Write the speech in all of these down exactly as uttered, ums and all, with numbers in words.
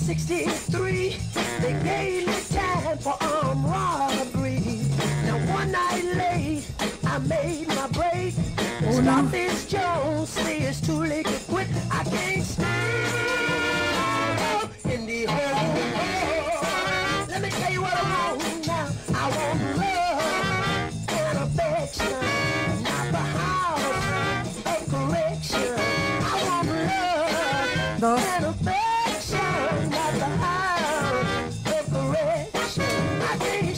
sixty-three, they gave me time for armed robbery. Now one night late, I made my break. Stop this Jones, say it's too late to quit. I can't stand in the hole. Let me tell you what I want now. I want love and affection, not the house of correction. I want love and affection, not the house of correction. I can't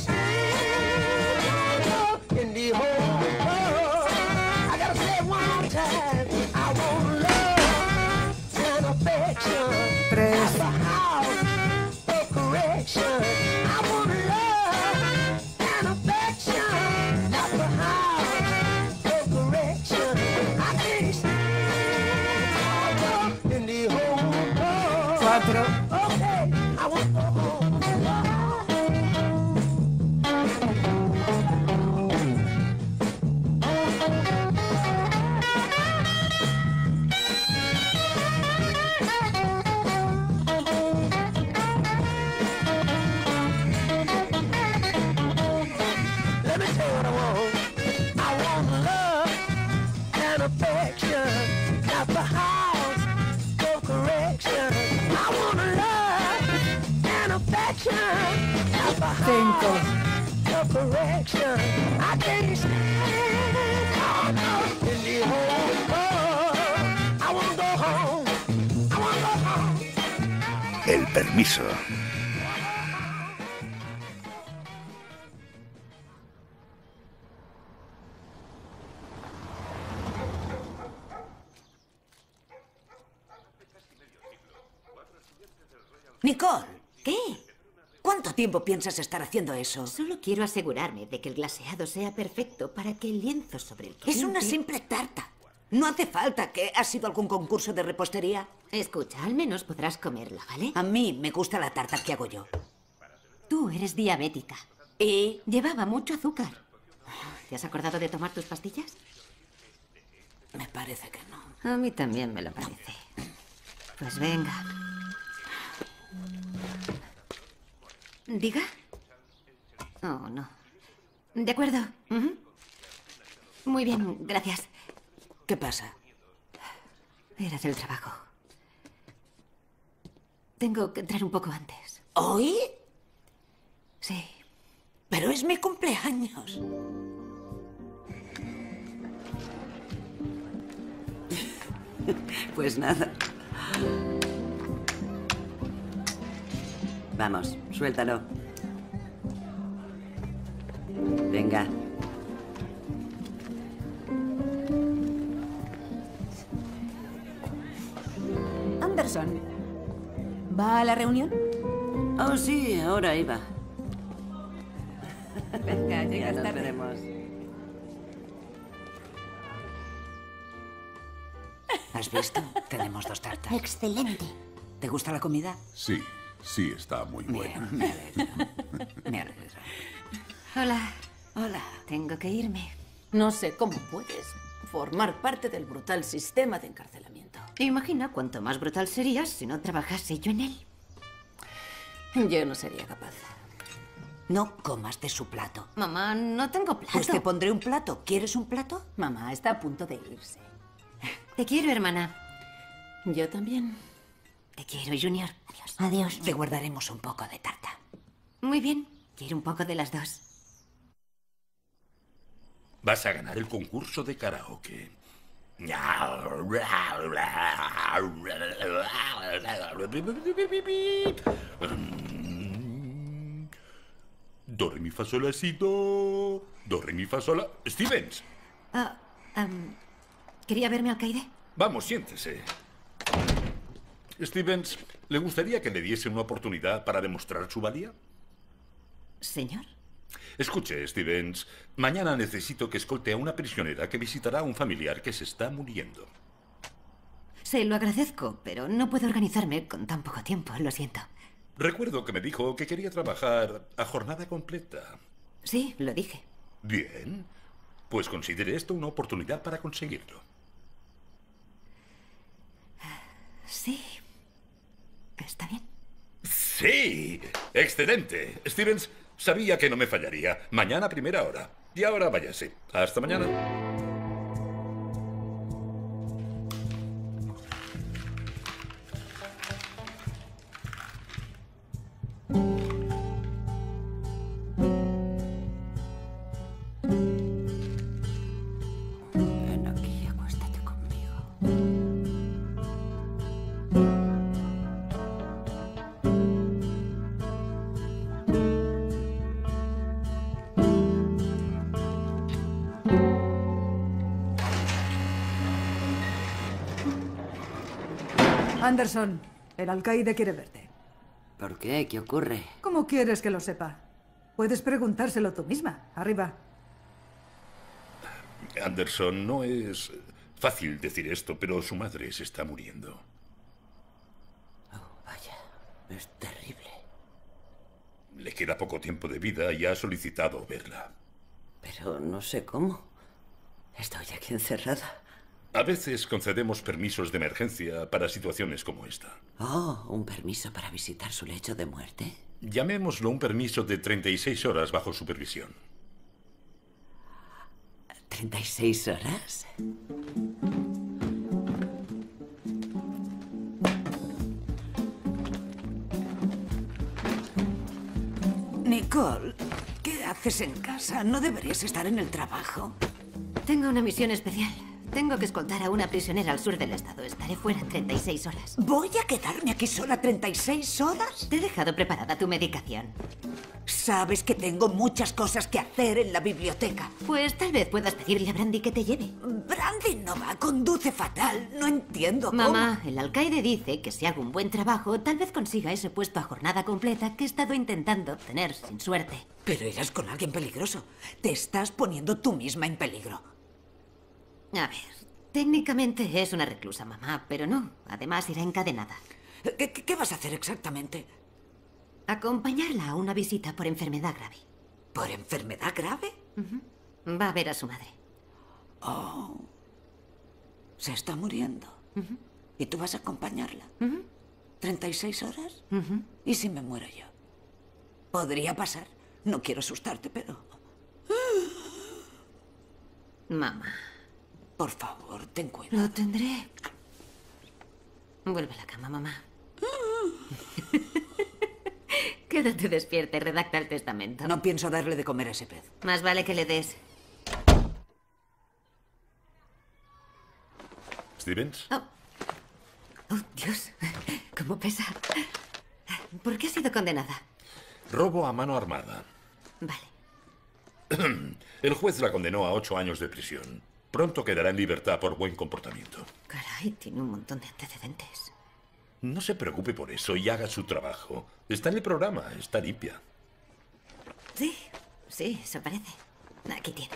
stand in the hole. I gotta say it one more time. I want love and affection, not the house of correction. I want love and affection, not the house of correction. I can't stand in the hole. Cuatro. Okay, I want the hole. Let me tell you what I want. I want love and affection, not the house of correction. I want love and affection, not the Cinco. house of correction. I can't stand in the hole. I want to go home. I want to go home. El permiso. Nicole, ¿Qué? ¿cuánto tiempo piensas estar haciendo eso? Solo quiero asegurarme de que el glaseado sea perfecto para que el lienzo sobre el que Es una limpie- simple tarta. No hace falta que... ¿Has ido a algún concurso de repostería? Escucha, al menos podrás comerla, ¿vale? A mí me gusta la tarta que hago yo. Tú eres diabética. Y... Llevaba mucho azúcar. ¿Te has acordado de tomar tus pastillas? me parece que no. A mí también me lo parece. Pues venga. ¿Diga? Oh, no. De acuerdo. Ujú. Muy bien, gracias. ¿Qué pasa? Era del trabajo. Tengo que entrar un poco antes. ¿Hoy? Sí. Pero es mi cumpleaños. Pues nada. Vamos, suéltalo. Venga. Anderson, ¿va a la reunión? Oh, sí, ahora iba. Venga, Ya llegas nos tarde. veremos. ¿Has visto? Tenemos dos tartas. Excelente. ¿Te gusta la comida? Sí, sí, está muy buena. Bien, me alegro. Me alegro. Hola. Hola. Tengo que irme. No sé cómo puedes formar parte del brutal sistema de encarcelamiento. Imagina cuánto más brutal serías si no trabajase yo en él. Yo no sería capaz. No comas de su plato. Mamá, no tengo plato. Pues te pondré un plato. ¿Quieres un plato? Mamá está a punto de irse. Te quiero, hermana. Yo también. Te quiero, Junior. Adiós. Adiós. Te guardaremos un poco de tarta. Muy bien. Quiero un poco de las dos. Vas a ganar el concurso de karaoke. Do, re, mi, fa, sol, la, si, do. Do, re, mi, fa, sol, la... Stevens. Ah, am, ¿quería verme al Caide? Vamos, siéntese. Stevens, ¿le gustaría que le diese una oportunidad para demostrar su valía? Señor. Escuche, Stevens, mañana necesito que escolte a una prisionera que visitará a un familiar que se está muriendo. Se lo agradezco, pero no puedo organizarme con tan poco tiempo, lo siento. Recuerdo que me dijo que quería trabajar a jornada completa. Sí, lo dije. Bien, pues considere esto una oportunidad para conseguirlo. Sí. Está bien. Sí, excelente. Stevens, sabía que no me fallaría. Mañana a primera hora. Y ahora váyase. Hasta mañana. Ven aquí y acuéstate conmigo. Anderson, el alcaide quiere verte. ¿Por qué? ¿Qué ocurre? ¿Cómo quieres que lo sepa? Puedes preguntárselo tú misma. Arriba. Anderson, no es fácil decir esto, pero su madre se está muriendo. Oh, vaya. Es terrible. Le queda poco tiempo de vida y ha solicitado verla. Pero no sé cómo. Estoy aquí encerrada. A veces concedemos permisos de emergencia para situaciones como esta. Oh, ¿un permiso para visitar su lecho de muerte? Llamémoslo un permiso de treinta y seis horas bajo supervisión. ¿treinta y seis horas? Nicole, ¿qué haces en casa? ¿No deberías estar en el trabajo? Tengo una misión especial. Tengo que escoltar a una prisionera al sur del estado. Estaré fuera treinta y seis horas. ¿Voy a quedarme aquí sola treinta y seis horas? Te he dejado preparada tu medicación. Sabes que tengo muchas cosas que hacer en la biblioteca. Pues tal vez puedas pedirle a Brandy que te lleve. Brandy no va, conduce fatal. No entiendo cómo. Mamá, el alcaide dice que si hago un buen trabajo, tal vez consiga ese puesto a jornada completa que he estado intentando obtener sin suerte. Pero irás con alguien peligroso. Te estás poniendo tú misma en peligro. A ver, técnicamente es una reclusa, mamá, pero no. Además, irá encadenada. ¿Qué, qué, qué vas a hacer exactamente? Acompañarla a una visita por enfermedad grave. ¿Por enfermedad grave? Uh-huh. Va a ver a su madre. Oh. Se está muriendo. Uh-huh. ¿Y tú vas a acompañarla? Uh-huh. ¿treinta y seis horas? Uh-huh. ¿Y si me muero yo? Podría pasar. No quiero asustarte, pero... Mamá. Por favor, ten cuidado. Lo tendré. Vuelve a la cama, mamá. Quédate despierta y redacta el testamento. No pienso darle de comer a ese pez. Más vale que le des. ¿Stevens? Oh. Oh, Dios. ¿Cómo pesa? ¿Por qué ha sido condenada? Robo a mano armada. Vale. El juez la condenó a ocho años de prisión. Pronto quedará en libertad por buen comportamiento. Caray, tiene un montón de antecedentes. No se preocupe por eso y haga su trabajo. Está en el programa, está limpia. Sí, sí, eso parece. Aquí tiene.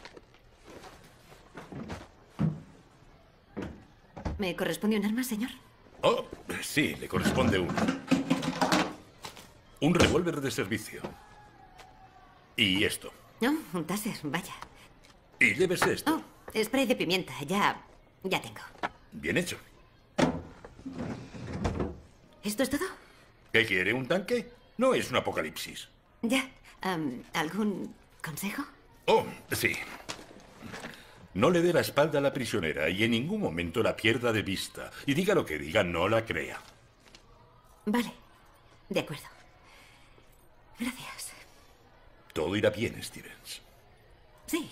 ¿Me corresponde un arma, señor? Oh, sí, le corresponde una. Un revólver de servicio. Y esto. No, un taser, vaya. Y llévese esto. Oh, spray de pimienta, ya... ya tengo. Bien hecho. ¿Esto es todo? ¿Qué quiere, un tanque? No es un apocalipsis. Ya. Um, ¿Algún consejo? Oh, sí. No le dé la espalda a la prisionera y en ningún momento la pierda de vista. Y diga lo que diga, no la crea. Vale. De acuerdo. Gracias. Todo irá bien, Stevens. Sí.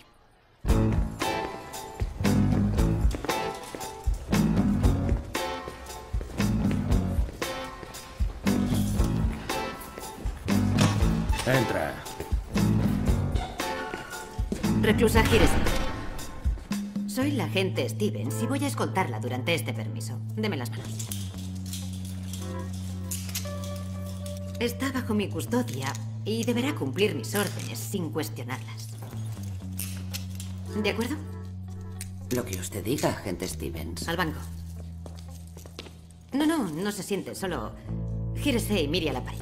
Entra. Reclusa, gírese. Soy la agente Stevens y voy a escoltarla durante este permiso. Deme las manos. Está bajo mi custodia y deberá cumplir mis órdenes sin cuestionarlas. ¿De acuerdo? Lo que usted diga, agente Stevens. Al banco. No, no, no se siente. Solo gírese y mire a la pared.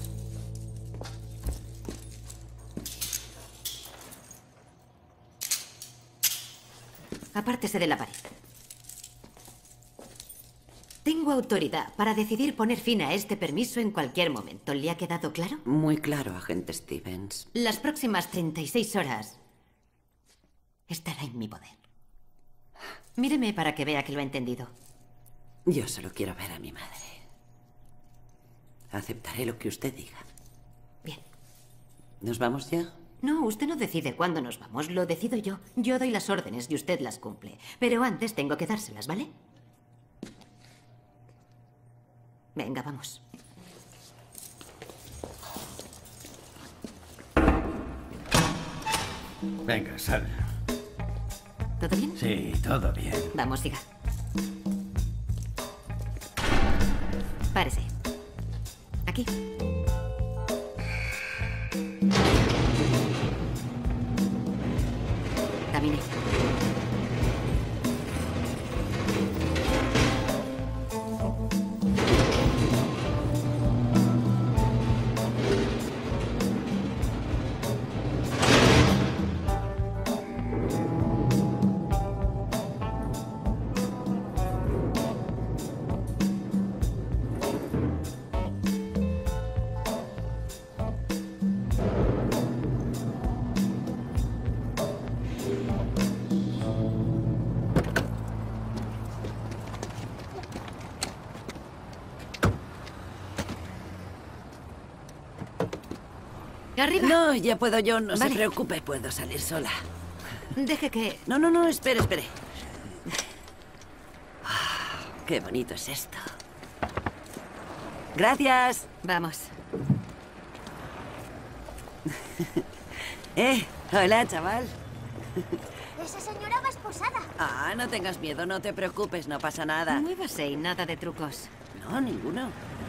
Apártese de la pared. Tengo Tengo autoridad para decidir poner fin a este permiso en cualquier momento. ¿Le ha quedado claro? Muy claro, agente Stevens. Las próximas treinta y seis horas estará en mi poder. Míreme para que vea que lo he entendido. Yo solo quiero ver a mi madre. Aceptaré lo que usted diga. Bien. ¿Nos vamos ya? No, usted no decide cuándo nos vamos. Lo decido yo. Yo doy las órdenes y usted las cumple. Pero antes tengo que dárselas, ¿vale? Venga, vamos. Venga, sal. ¿Todo bien? Sí, todo bien. Vamos, siga. Párese. Aquí. Camine. Arriba. No, ya puedo yo, no Vale. se preocupe, puedo salir sola. Deje que... No, no, no, espere, espere. Ah, qué bonito es esto. Gracias. Vamos. Eh, hola, chaval. Esa señora va esposada. Ah, no tengas miedo, no te preocupes, no pasa nada. Muévase y nada de trucos. No, ninguno.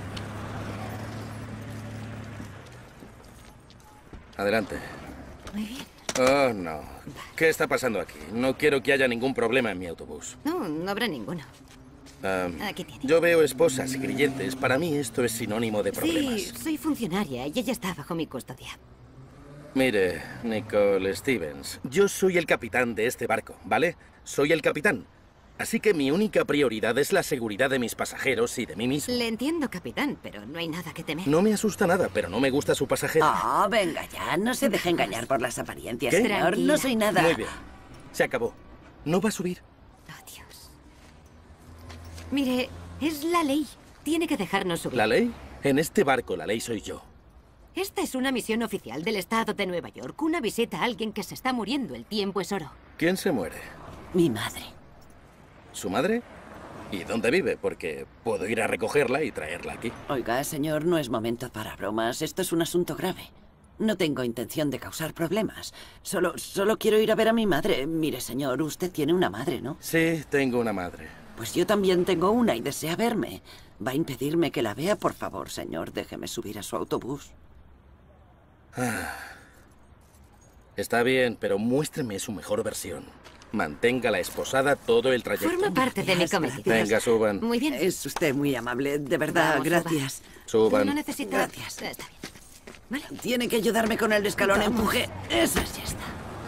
Adelante. Muy bien. Oh, no. ¿Qué está pasando aquí? No quiero que haya ningún problema en mi autobús. No, no habrá ninguno. Um, Aquí tiene. yo veo esposas y grilletes. Para mí esto es sinónimo de problemas. Sí, soy funcionaria y ella está bajo mi custodia. Mire, Nicole Stevens, yo soy el capitán de este barco, ¿vale? Soy el capitán. Así que mi única prioridad es la seguridad de mis pasajeros y de mí mismo. Le entiendo, capitán, pero no hay nada que temer. No me asusta nada, pero no me gusta su pasajero. Oh, venga ya, no se deje engañar por las apariencias, ¿Qué? señor. Tranquila. No soy nada. Muy bien. Se acabó. No va a subir. Oh, Dios. Mire, es la ley. Tiene que dejarnos subir. ¿La ley? En este barco la ley soy yo. Esta es una misión oficial del estado de Nueva York. Una visita a alguien que se está muriendo. El tiempo es oro. ¿Quién se muere? Mi madre. ¿Su madre? ¿Y dónde vive? Porque puedo ir a recogerla y traerla aquí. Oiga, señor, no es momento para bromas. Esto es un asunto grave. No tengo intención de causar problemas. Solo, solo quiero ir a ver a mi madre. Mire, señor, usted tiene una madre, ¿no? Sí, tengo una madre. Pues yo también tengo una y desea verme. ¿Va a impedirme que la vea? Por favor, señor, déjeme subir a su autobús. Ah. Está bien, pero muéstreme su mejor versión. Manténgala esposada todo el trayecto. Forma parte de mi cometido. Venga, suban. Muy bien. Es usted muy amable, de verdad, Vamos, gracias. Suban. No necesita... Gracias. Está bien. Vale. Tiene que ayudarme con el escalón, empuje. Eso ya está.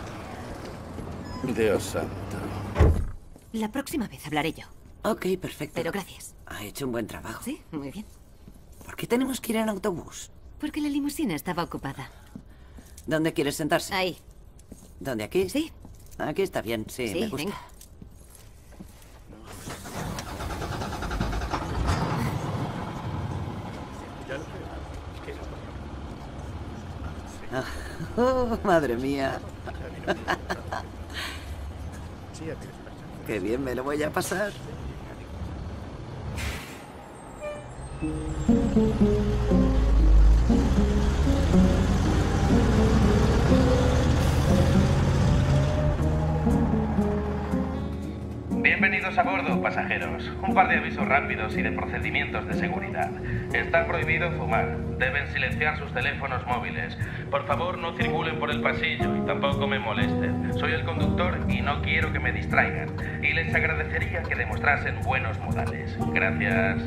Dios santo. La próxima vez hablaré yo. Ok, perfecto. Pero gracias. Ha hecho un buen trabajo. Sí, muy bien. ¿Por qué tenemos que ir en autobús? Porque la limusina estaba ocupada. ¿Dónde quieres sentarse? Ahí. ¿Dónde, aquí? Sí. Aquí está bien, sí, Sí, me gusta. venga. Ah, oh, madre mía. Qué bien me lo voy a pasar. Bienvenidos a bordo, pasajeros. Un par de avisos rápidos y de procedimientos de seguridad. Está prohibido fumar. Deben silenciar sus teléfonos móviles. Por favor, no circulen por el pasillo y tampoco me molesten. Soy el conductor y no quiero que me distraigan. Y les agradecería que demostrasen buenos modales. Gracias.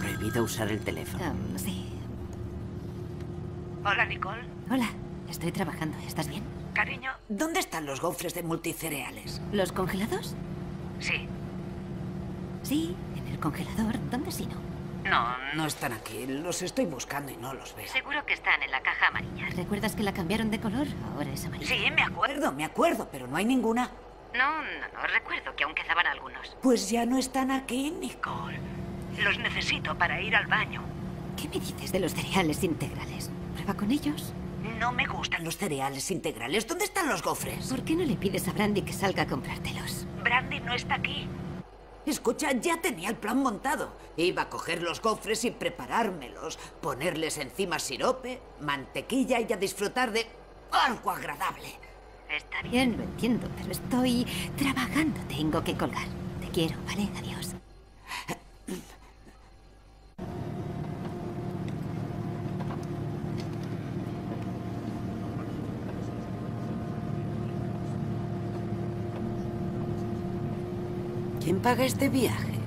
prohibido usar el teléfono. Um, sí. Hola, Nicole. Hola, estoy trabajando. ¿Estás bien? Cariño, ¿dónde están los gofres de multicereales? ¿Los congelados? Sí. Sí, en el congelador. ¿Dónde si no? No, no están aquí. Los estoy buscando y no los veo. Seguro que están en la caja amarilla. ¿Recuerdas que la cambiaron de color? Ahora es amarilla. Sí, me acuerdo, me acuerdo, pero no hay ninguna. No, no, no. Recuerdo que aún quedaban algunos. Pues ya no están aquí, Nicole. Los necesito para ir al baño. ¿Qué me dices de los cereales integrales? ¿Prueba con ellos? No me gustan los cereales integrales. ¿Dónde están los gofres? ¿Por qué no le pides a Brandy que salga a comprártelos? Brandy no está aquí. Escucha, ya tenía el plan montado. Iba a coger los gofres y preparármelos, ponerles encima sirope, mantequilla y a disfrutar de algo agradable. Está bien, lo entiendo, pero estoy trabajando. Tengo que colgar. Te quiero, ¿vale? Adiós. ¿Quién paga este viaje?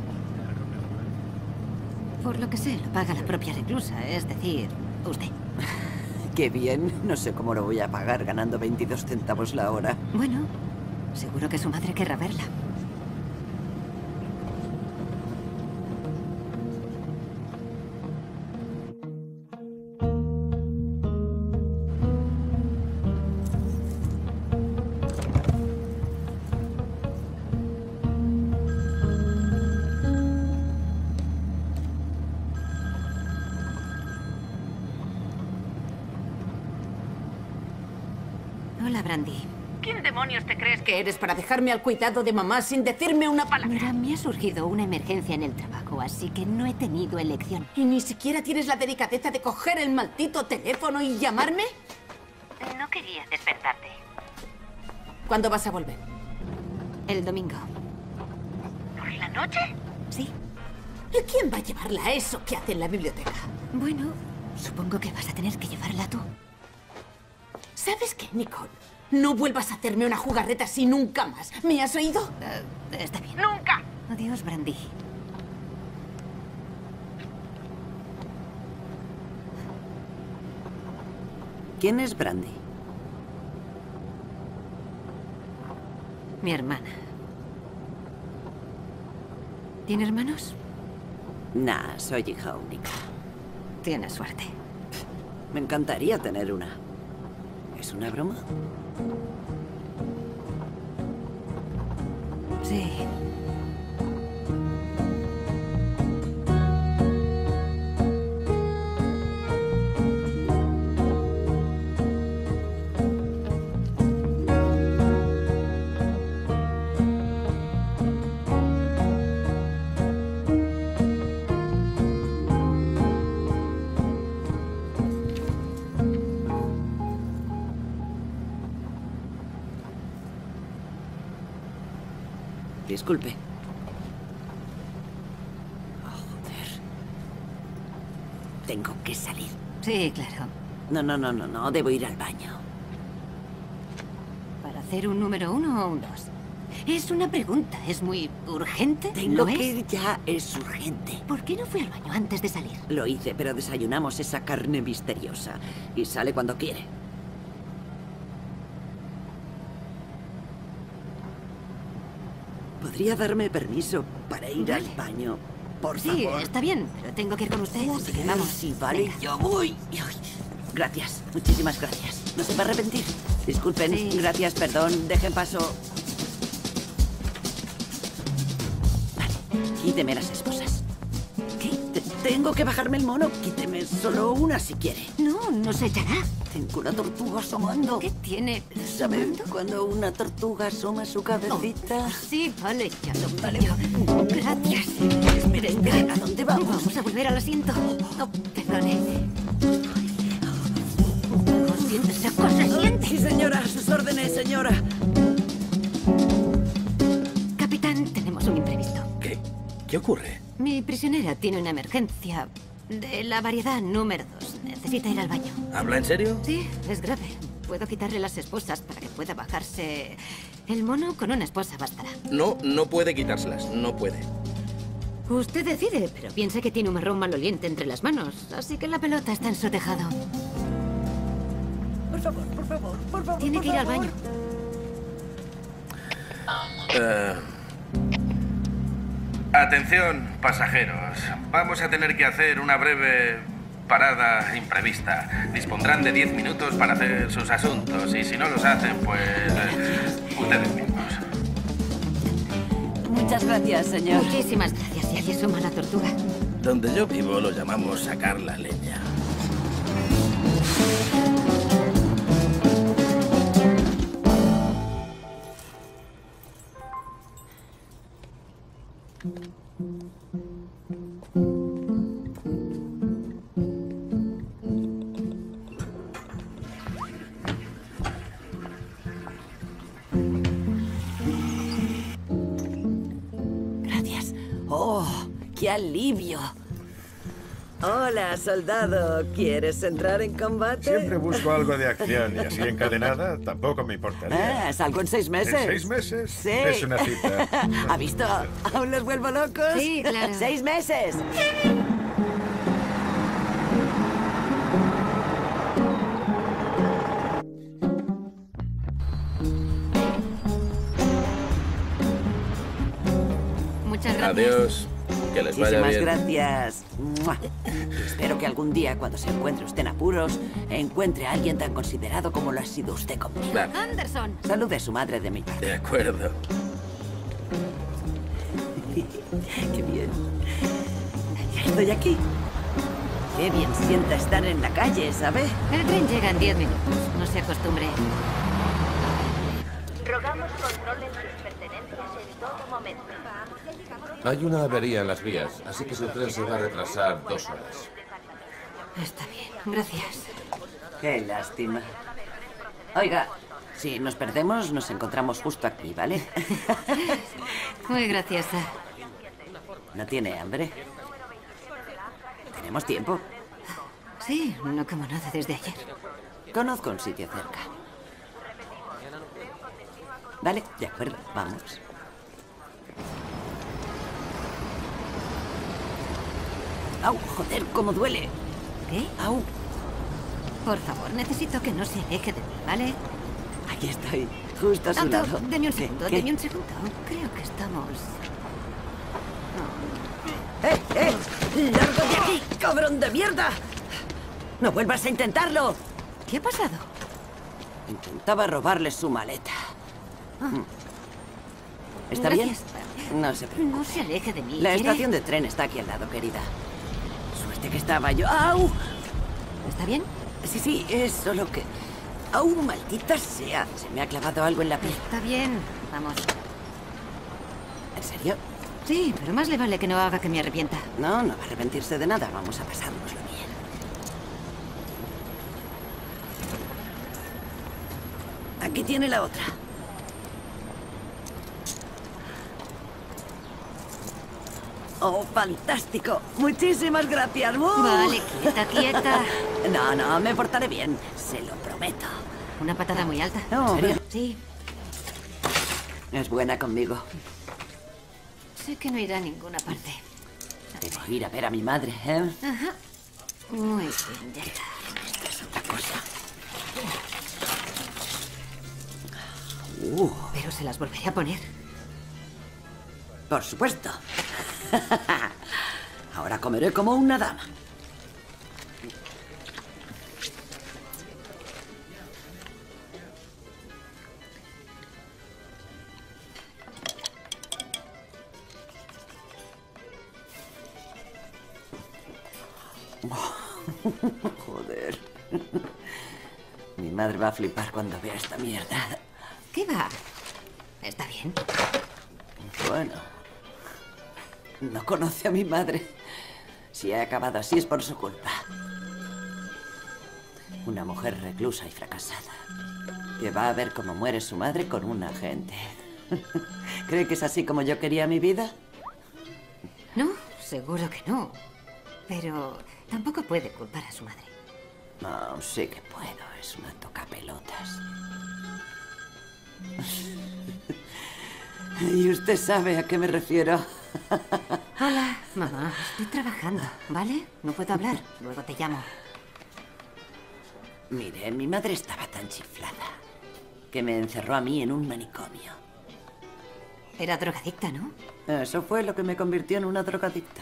Por lo que sé, lo paga la propia reclusa, es decir, usted. Qué bien. No sé cómo lo voy a pagar ganando veintidós centavos la hora. Bueno, seguro que su madre querrá verla. Hola, Brandy. ¿Quién demonios te crees que eres para dejarme al cuidado de mamá sin decirme una palabra? Mira, me ha surgido una emergencia en el trabajo, así que no he tenido elección. ¿Y ni siquiera tienes la delicadeza de coger el maldito teléfono y llamarme? No quería despertarte. ¿Cuándo vas a volver? El domingo. ¿Por la noche? Sí. ¿Y quién va a llevarla a eso que hace en la biblioteca? Bueno, supongo que vas a tener que llevarla tú. ¿Sabes qué, Nicole? No vuelvas a hacerme una jugarreta así nunca más. ¿Me has oído? Uh, está bien. ¡Nunca! Adiós, Brandy. ¿Quién es Brandy? Mi hermana. ¿Tiene hermanos? Nah, soy hija única. Tienes suerte. Me encantaría tener una. ¿Es una broma? Sí. Disculpe. Oh, joder. Tengo que salir. Sí, claro. No, no, no, no, no. Debo ir al baño. ¿Para hacer un número uno o un dos? Es una pregunta. ¿Es muy urgente? Tengo ¿Lo que es? ir ya. Es urgente. ¿Por qué no fui al baño antes de salir? Lo hice, pero desayunamos esa carne misteriosa. Y sale cuando quiere. ¿Podría darme permiso para ir Vale. al baño? Por Sí, favor. está bien, pero tengo que ir con usted, así que Joder, vamos. sí, vale, Venga. yo voy. Ay, gracias, muchísimas gracias. No se va a arrepentir. Disculpen, Sí. gracias, perdón, dejen paso. Vale, quíteme las esposas. ¿Qué? Te- tengo que bajarme el mono. Quíteme solo una si quiere. No, no se echará. Tengo una tortuga asomando. ¿Qué tiene? ¿Sabe cuando una tortuga asoma su cabecita? Sí, vale, ya lo vale. Gracias. Espera, espera, ¿a dónde vamos? Vamos a volver al asiento. No, perdone. Siéntese, cosa, siente. Sí, señora, a sus órdenes, señora. Capitán, tenemos un imprevisto. ¿Qué? ¿Qué ocurre? Mi prisionera tiene una emergencia de la variedad número dos. Necesita ir al baño. ¿Habla en serio? Sí, es grave. Puedo quitarle las esposas para que pueda bajarse. El mono con una esposa bastará. No, no puede quitárselas. No puede. Usted decide, pero piensa que tiene un marrón maloliente entre las manos, así que la pelota está en su tejado. Por favor, por favor, por favor. Tiene por que ir al favor. baño. Eh, Atención, pasajeros. Vamos a tener que hacer una breve parada imprevista. Dispondrán de diez minutos para hacer sus asuntos y si no los hacen, pues eh, ustedes mismos. Muchas gracias, señor. Muchísimas gracias, y allí suma la tortuga. donde yo vivo lo llamamos sacar la leña. Gracias. ¡Oh, qué alivio! Hola, soldado. ¿Quieres entrar en combate? Siempre busco algo de acción y así encadenada tampoco me importaría. Ah, ¿salgo en seis meses? ¿En seis meses? Sí. Es una cita. ¿Ha visto? ¿Aún los vuelvo locos? Sí, claro. ¡Seis meses! Muchas gracias. Adiós. Que les vaya Muchísimas bien. gracias. ¡Mua! Y espero que algún día, cuando se encuentre usted en apuros, encuentre a alguien tan considerado como lo ha sido usted conmigo. Vale. Anderson. Salude a su madre de mi parte. De acuerdo. Qué bien. Ya estoy aquí. Qué bien sienta estar en la calle, ¿sabe? El tren llega en diez minutos. No se acostumbre. Rogamos controlen sus pertenencias en todo momento. Hay una avería en las vías, así que su tren se va a retrasar dos horas. Está bien. Gracias. Qué lástima. Oiga, si nos perdemos, nos encontramos justo aquí, ¿vale? Muy graciosa. ¿No tiene hambre? ¿Tenemos tiempo? Sí, no como nada desde ayer. Conozco un sitio cerca. Vale, de acuerdo, vamos. ¡Au! ¡Joder, cómo duele! ¿Qué? ¡Au! Por favor, necesito que no se aleje de mí, ¿vale? Aquí estoy, justo a su Alto, lado. deme un ¿Qué? segundo, ¿Qué? deme un segundo. Creo que estamos... ¡Eh, eh! ¡Largo de aquí, cabrón de mierda! ¡No vuelvas a intentarlo! ¿Qué ha pasado? Intentaba robarle su maleta. ¿Está Gracias. bien? No se preocupe. No se aleje de mí. La ¿quiere? estación de tren está aquí al lado, querida. Suerte que estaba yo. ¡Au! ¿Está bien? Sí, sí, es solo que... ¡Au, maldita sea! Se me ha clavado algo en la piel. Está bien. Vamos. ¿En serio? Sí, pero más le vale que no haga que me arrepienta. No, no va a arrepentirse de nada. Vamos a pasárnoslo bien. Aquí tiene la otra. ¡Oh, fantástico! Muchísimas gracias. ¡Uh! Vale, quieta, quieta. No, no, me portaré bien. Se lo prometo. Una patada muy alta. No, ¿En serio? Sí. Es buena conmigo. Sé que no irá a ninguna parte. Debo ir a ver a mi madre, ¿eh? Ajá. Muy bien, ya está. Esta es otra cosa. Uh, Pero se las volveré a poner. por supuesto. Ahora comeré como una dama. Joder. Mi madre va a flipar cuando vea esta mierda. ¿Qué va? Está bien. Bueno, no conoce a mi madre. Si he acabado así es por su culpa. Una mujer reclusa y fracasada, que va a ver cómo muere su madre con un agente. ¿Cree que es así como yo quería mi vida? No, seguro que no. Pero tampoco puede culpar a su madre. No, sí que puedo. Es una tocapelotas. ¿Y usted sabe a qué me refiero? Hola. Mamá, estoy trabajando, ¿vale? No puedo hablar. Luego te llamo. Mire, mi madre estaba tan chiflada que me encerró a mí en un manicomio. Era drogadicta, ¿no? Eso fue lo que me convirtió en una drogadicta.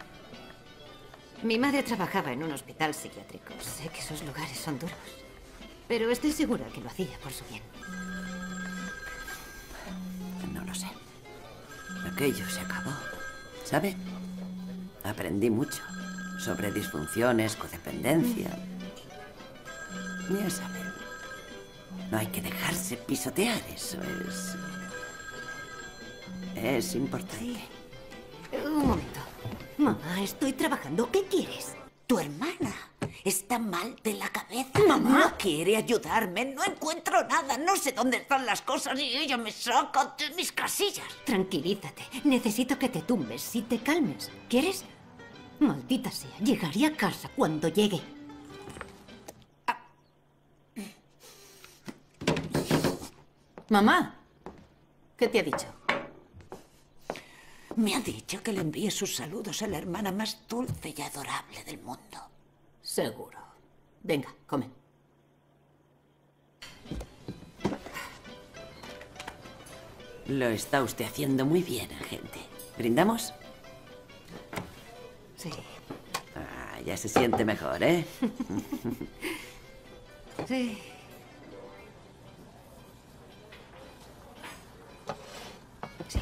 Mi madre trabajaba en un hospital psiquiátrico. Sé que esos lugares son duros. Pero estoy segura que lo hacía por su bien. No lo sé. Aquello se acabó. ¿Sabe? Aprendí mucho sobre disfunciones, codependencia. Ya saben. No hay que dejarse pisotear. Eso es... Es importante. Un momento. Mamá, estoy trabajando. ¿Qué quieres? Tu hermana está mal de la cabeza. Mamá no quiere ayudarme. No encuentro nada. No sé dónde están las cosas y ella me saca de mis casillas. Tranquilízate. Necesito que te tumbes y te calmes. ¿Quieres? Maldita sea. Llegaré a casa cuando llegue. Mamá, ¿qué te ha dicho? Me ha dicho que le envíe sus saludos a la hermana más dulce y adorable del mundo. Seguro. Venga, come. Lo está usted haciendo muy bien, agente. ¿Brindamos? Sí. Ah, ya se siente mejor, ¿eh? Sí. Sí.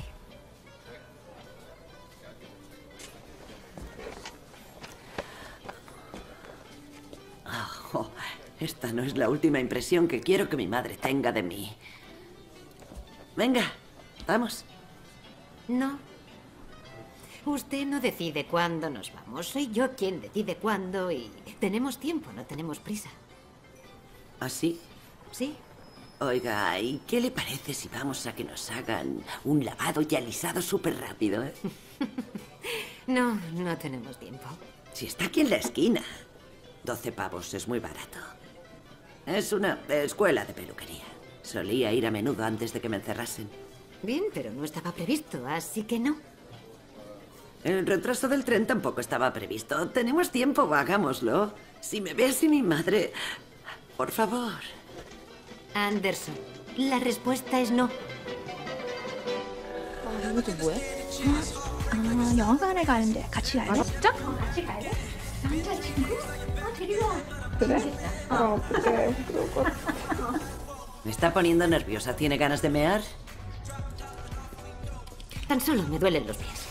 Oh, esta no es la última impresión que quiero que mi madre tenga de mí. Venga, vamos. No. Usted no decide cuándo nos vamos. Soy yo quien decide cuándo y tenemos tiempo, no tenemos prisa. ¿Ah, sí? Sí. Oiga, ¿y qué le parece si vamos a que nos hagan un lavado y alisado súper rápido, eh? No, no tenemos tiempo. Si está aquí en la esquina. Doce pavos, es muy barato. Es una escuela de peluquería. Solía ir a menudo antes de que me encerrasen. Bien, pero no estaba previsto, así que no. El retraso del tren tampoco estaba previsto. Tenemos tiempo, hagámoslo. Si me ve así mi madre... Por favor. Anderson, la respuesta es no. 아, 이거 또 뭐야? 아, 영화관에 가는데 같이 갈래? 진짜? 같이 갈래? 남자친구? 아, 데리러 와. 그래? 아, 어떡해. 그럴 것 Me está poniendo nerviosa. ¿Tiene ganas de mear? Tan solo me duelen los pies.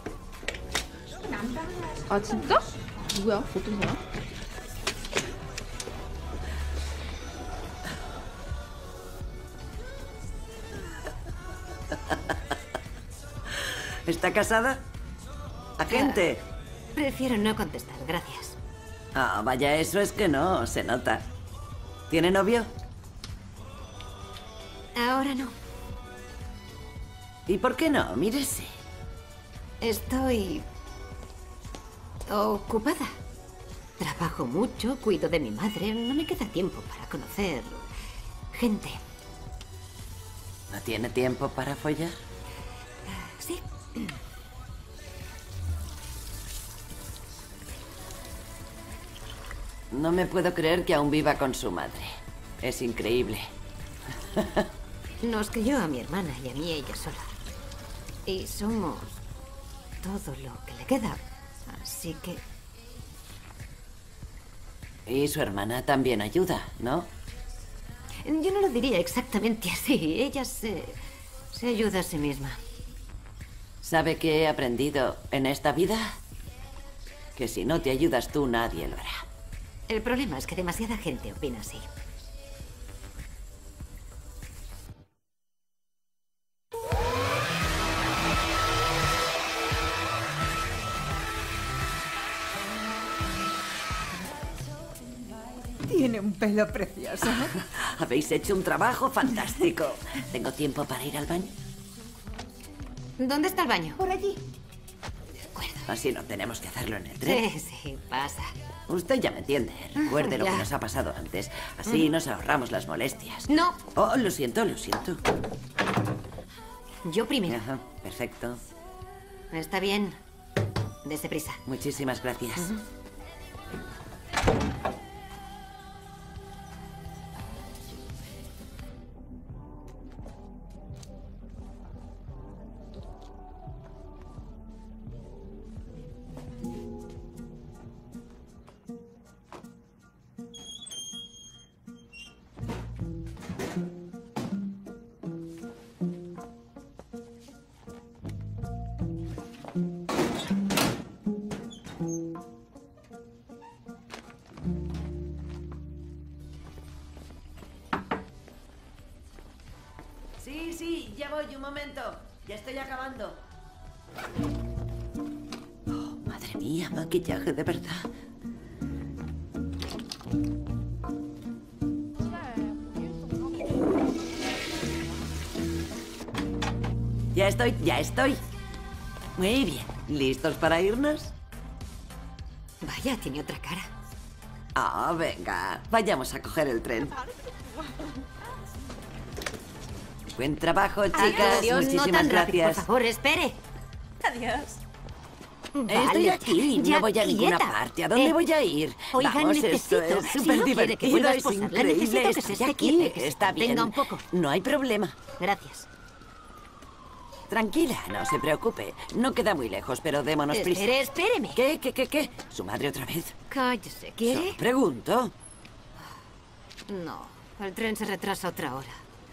아, 진짜? 누구야? 어떤 사람? ¿Está casada? Agente. Uh, prefiero no contestar, gracias. Ah, vaya, eso es que no, se nota. ¿Tiene novio? Ahora no. ¿Y por qué no? Mírese. Estoy... ocupada. Trabajo mucho, cuido de mi madre. No me queda tiempo para conocer gente. ¿No tiene tiempo para follar? Sí. No me puedo creer que aún viva con su madre. Es increíble. Nos crió a mi hermana y a mí ella sola. Y somos todo lo que le queda. Así que... Y su hermana también ayuda, ¿no? Yo no lo diría exactamente así. Ella se... se ayuda a sí misma. ¿Sabe qué he aprendido en esta vida? Que si no te ayudas tú, nadie lo hará. El problema es que demasiada gente opina así. Tiene un pelo precioso. Habéis hecho un trabajo fantástico. ¿Tengo tiempo para ir al baño? ¿Dónde está el baño? Por allí. De acuerdo. Así no tenemos que hacerlo en el tren. Sí, sí, pasa. Usted ya me entiende. Recuerde lo Ya. que nos ha pasado antes. Así nos ahorramos las molestias. No. Oh, lo siento, lo siento. Yo primero. Ajá, perfecto. Está bien. Dese prisa. Muchísimas gracias. Uh-huh. Sí, sí, ya voy, un momento. Ya estoy acabando. Oh, madre mía, maquillaje de verdad. Ya estoy, ya estoy. Muy bien. ¿Listos para irnos? Vaya, tiene otra cara. Ah, oh, venga. Vayamos a coger el tren. Buen trabajo, chicas. Adiós, Muchísimas no tan gracias. rápido, por favor, espere. Adiós. Vale, Estoy aquí, ya no voy a ninguna quieta. parte. ¿A dónde Eh, voy a ir? Oiga, Vamos, necesito, esto es si súper no quiere que divertido, vuelva a es esposarla, increíble. necesito que se Estoy esté aquí, quieta, que se está bien. detenga un poco. No hay problema. Gracias. Tranquila, no se preocupe. No queda muy lejos, pero démonos prisa. Espere, espéreme. ¿Qué, qué, qué, qué? ¿Su madre otra vez? Cállese, ¿quiere? No, pregunto. No, el tren se retrasa otra hora.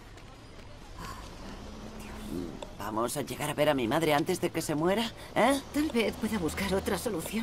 ¿Vamos a llegar a ver a mi madre antes de que se muera? ¿Eh? Tal vez pueda buscar otra solución.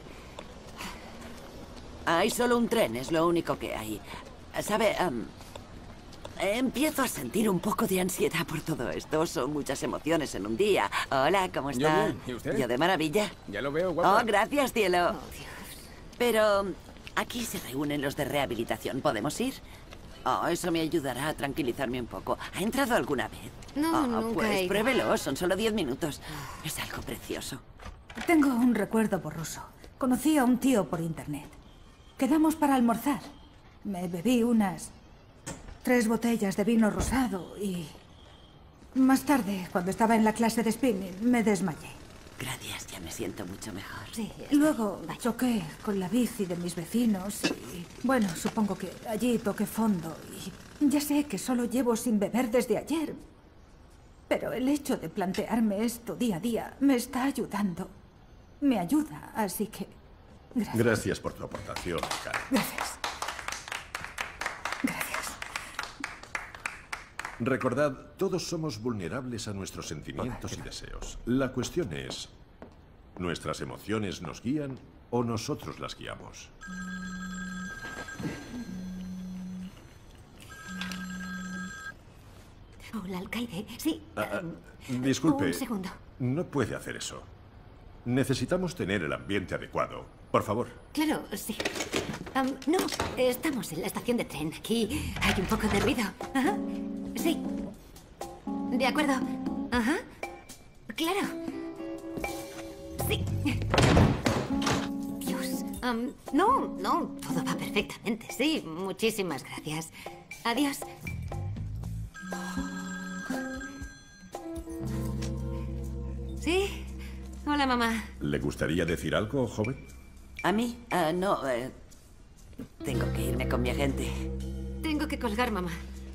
Hay solo un tren, es lo único que hay. ¿Sabe? Um, empiezo a sentir un poco de ansiedad por todo esto. Son muchas emociones en un día. Hola, ¿cómo Yo está? bien, ¿y usted? Yo de maravilla. Ya lo veo, guapa. Oh, gracias, cielo. Oh, Dios. Pero aquí se reúnen los de rehabilitación. ¿Podemos ir? Oh, eso me ayudará a tranquilizarme un poco. ¿Ha entrado alguna vez? No, oh, nunca Pues he ido. pruébelo, son solo diez minutos. Es algo precioso. Tengo un recuerdo borroso. Conocí a un tío por internet. Quedamos para almorzar. Me bebí unas tres botellas de vino rosado y... Más tarde, cuando estaba en la clase de spinning, me desmayé. Gracias, ya me siento mucho mejor. Sí, Luego choqué con la bici de mis vecinos y... Bueno, supongo que allí toqué fondo y... Ya sé que solo llevo sin beber desde ayer. Pero el hecho de plantearme esto día a día me está ayudando. Me ayuda, así que... Gracias. Gracias por tu aportación, Karen. Gracias. Gracias. Recordad, todos somos vulnerables a nuestros sentimientos y deseos. La cuestión es, ¿nuestras emociones nos guían o nosotros las guiamos? Hola, alcaide. Sí. Ah, ah, disculpe. Un segundo. No puede hacer eso. Necesitamos tener el ambiente adecuado. Por favor. Claro, sí. Am, no, estamos en la estación de tren. Aquí hay un poco de ruido. Ajá. Sí. De acuerdo. Ajá. Claro. Sí. Dios. Am, no, no, todo va perfectamente. Sí, muchísimas gracias. Adiós. ¿Sí? Hola, mamá. ¿Le gustaría decir algo, joven? ¿A mí? Ah, no, eh, tengo que irme con mi agente. Tengo que colgar, mamá.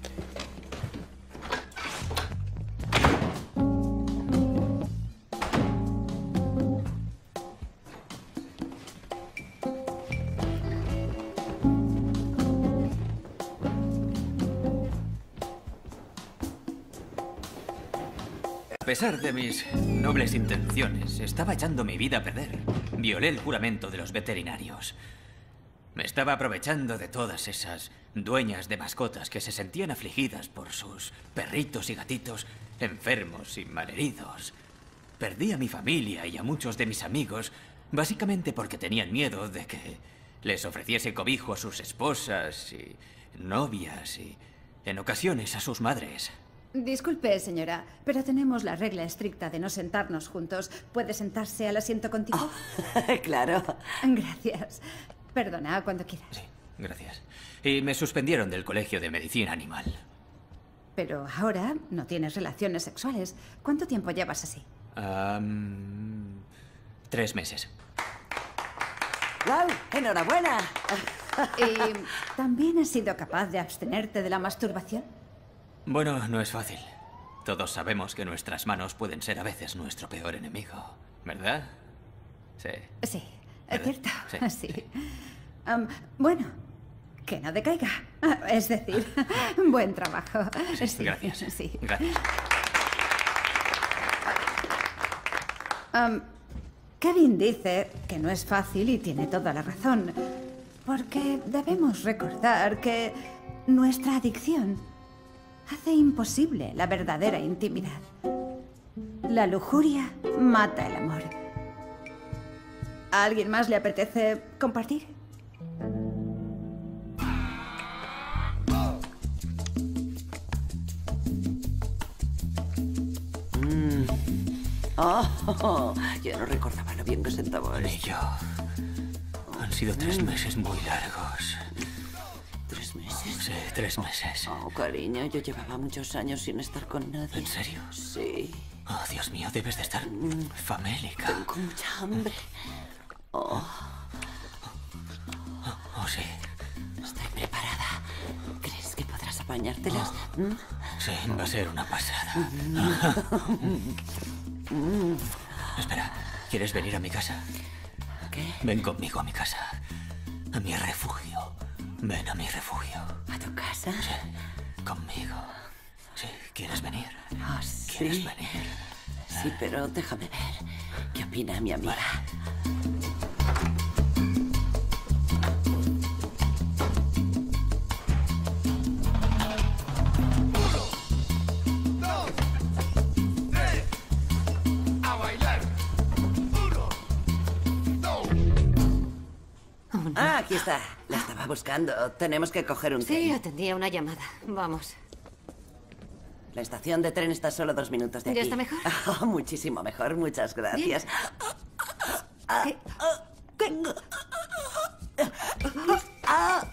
A pesar de mis nobles intenciones, estaba echando mi vida a perder. Violé el juramento de los veterinarios. Me estaba aprovechando de todas esas dueñas de mascotas que se sentían afligidas por sus perritos y gatitos enfermos y malheridos. Perdí a mi familia y a muchos de mis amigos, básicamente porque tenían miedo de que les ofreciese cobijo a sus esposas y novias y, en ocasiones, a sus madres. Disculpe, señora, pero tenemos la regla estricta de no sentarnos juntos. ¿Puede sentarse al asiento contigo? Oh, claro. Gracias. Perdona, cuando quieras. Sí, gracias. Y me suspendieron del colegio de medicina animal. Pero ahora no tienes relaciones sexuales. ¿Cuánto tiempo llevas así? Um, Tres meses. ¡Wow! ¡Enhorabuena! ¿Y también has sido capaz de abstenerte de la masturbación? Bueno, no es fácil. Todos sabemos que nuestras manos pueden ser a veces nuestro peor enemigo, ¿verdad? Sí. Sí, es ¿verdad? cierto. Sí. Sí. Am, bueno, que no decaiga. Es decir, buen trabajo. Sí, Sí, gracias. Sí. Gracias. Am, Kevin dice que no es fácil y tiene toda la razón, porque debemos recordar que nuestra adicción hace imposible la verdadera intimidad. La lujuria mata el amor. ¿A alguien más le apetece compartir? Mm. Oh, oh, oh, yo no recordaba lo bien que sentaba Ni esto. yo. Han sido tres meses muy largos. ¿Tres meses? Sí, tres meses. Oh, cariño, yo llevaba muchos años sin estar con nadie. ¿En serio? Sí. Oh, Dios mío, debes de estar famélica. Tengo mucha hambre. Oh. Oh, sí. Estoy preparada. ¿Crees que podrás apañártelas? ¿Mm? Sí, va a ser una pasada. Mm. Espera, ¿quieres venir a mi casa? ¿Qué? Ven conmigo a mi casa. A mi refugio. Ven a mi refugio. ¿A tu casa? Sí, conmigo. Sí, ¿quieres venir? Oh, sí. ¿Quieres venir? Sí, pero déjame ver. ¿Qué opina mi amiga? Ah, aquí está. La estaba buscando. Tenemos que coger un Sí, tren. atendía una llamada. Vamos. La estación de tren está solo dos minutos de aquí. ¿Ya está mejor? Oh, muchísimo mejor. Muchas gracias. Ah, ¿Qué? ¿Qué? Ah,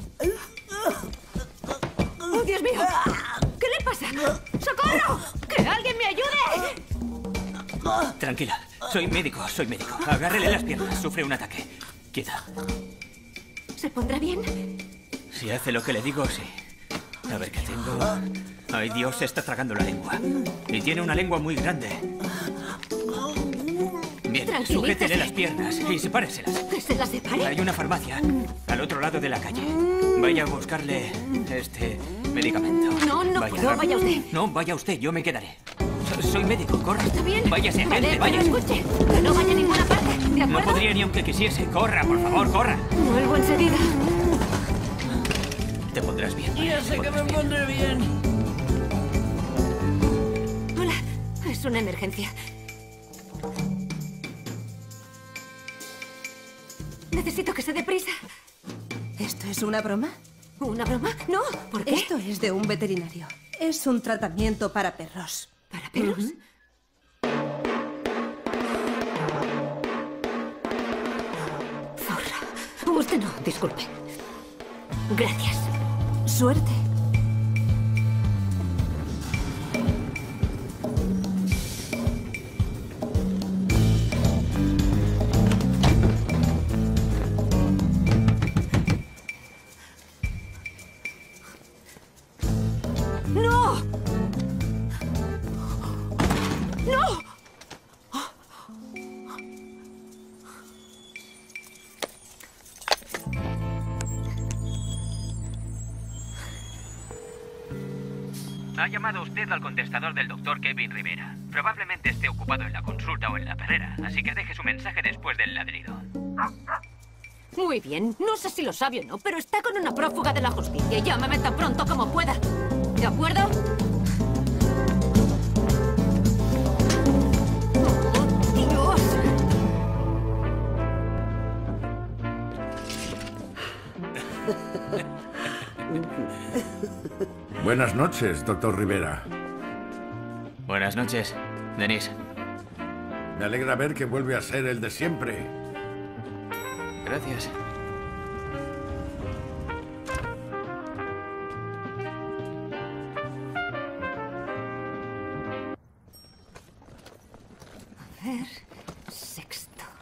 ¡Oh, Dios mío! ¿Qué le pasa? ¡Socorro! ¡Que alguien me ayude! Tranquila, soy médico, soy médico. Agárrele las piernas, sufre un ataque. Quieta. ¿Se pondrá bien? Si hace lo que le digo, sí. A ver qué tengo. Ay, Dios, se está tragando la lengua. Y tiene una lengua muy grande. Bien, Tranquilízese. sujétele las piernas y sepáreselas. ¿Que se la separe? Hay una farmacia al otro lado de la calle. Vaya a buscarle este medicamento. No, no vaya, puedo, vaya usted. No, vaya usted, yo me quedaré. So- Soy médico, corra. ¿Está bien? Váyase, Vale, gente, pero váyase. escuche, que no vaya a ninguna parte, ¿de No acuerdo? podría ni aunque quisiese. Corra, por favor, corra. Vuelvo enseguida. Te pondrás bien. Ya sé que me pondré bien. Hola, es una emergencia. Necesito que se dé prisa. ¿Esto es una broma? ¿Una broma? No, ¿por qué? Esto es de un veterinario. Es un tratamiento para perros. ¿Para perros? Zorra. Usted no, disculpe. Gracias. Suerte. ¡No! ¡No! Ha llamado usted al contestador del doctor Kevin Rivera. Probablemente esté ocupado en la consulta o en la perrera, así que deje su mensaje después del ladrido. Muy bien, no sé si lo sabe o no, pero está con una prófuga de la justicia y llámame tan pronto como pueda. ¿De acuerdo? ¡Oh, Dios! Buenas noches, doctor Rivera. Buenas noches, Denise. Me alegra ver que vuelve a ser el de siempre. Gracias. A ver, sexto.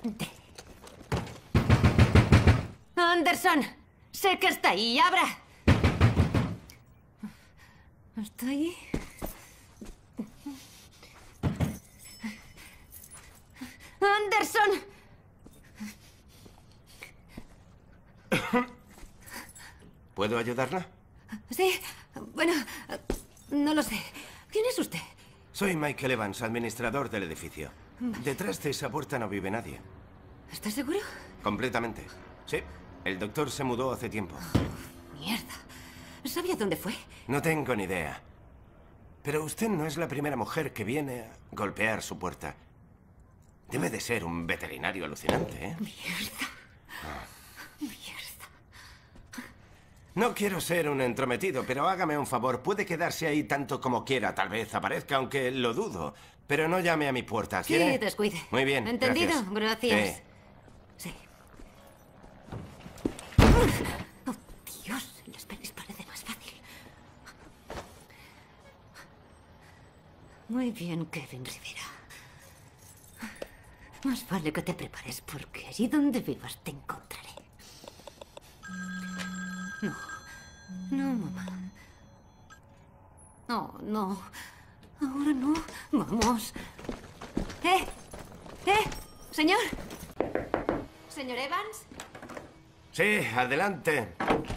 Anderson, sé que está ahí. ¡Abra! ¿Está ahí? ¡Anderson! ¿Puedo ayudarla? Sí, bueno, no lo sé. ¿Quién es usted? Soy Michael Evans, administrador del edificio. Detrás de esa puerta no vive nadie. ¿Estás seguro? Completamente. Sí, el doctor se mudó hace tiempo. Mierda. ¿Sabía dónde fue? No tengo ni idea. Pero usted no es la primera mujer que viene a golpear su puerta. Debe de ser un veterinario alucinante, ¿eh? Mierda. Ah. Mierda. No quiero ser un entrometido, pero hágame un favor. Puede quedarse ahí tanto como quiera. Tal vez aparezca, aunque lo dudo. Pero no llame a mi puerta, ¿quiere? Sí, descuide. Muy bien, ¿entendido? Gracias. Gracias. Sí. sí. Oh, Dios, en las pelis parece más fácil. Muy bien, Kevin Rivera. Más vale que te prepares, porque allí donde vivas te encontraré. No. No, mamá. No, no. Ahora no. Vamos. ¿Eh? ¿Eh? ¿Señor? ¿Señor Evans? Sí, adelante.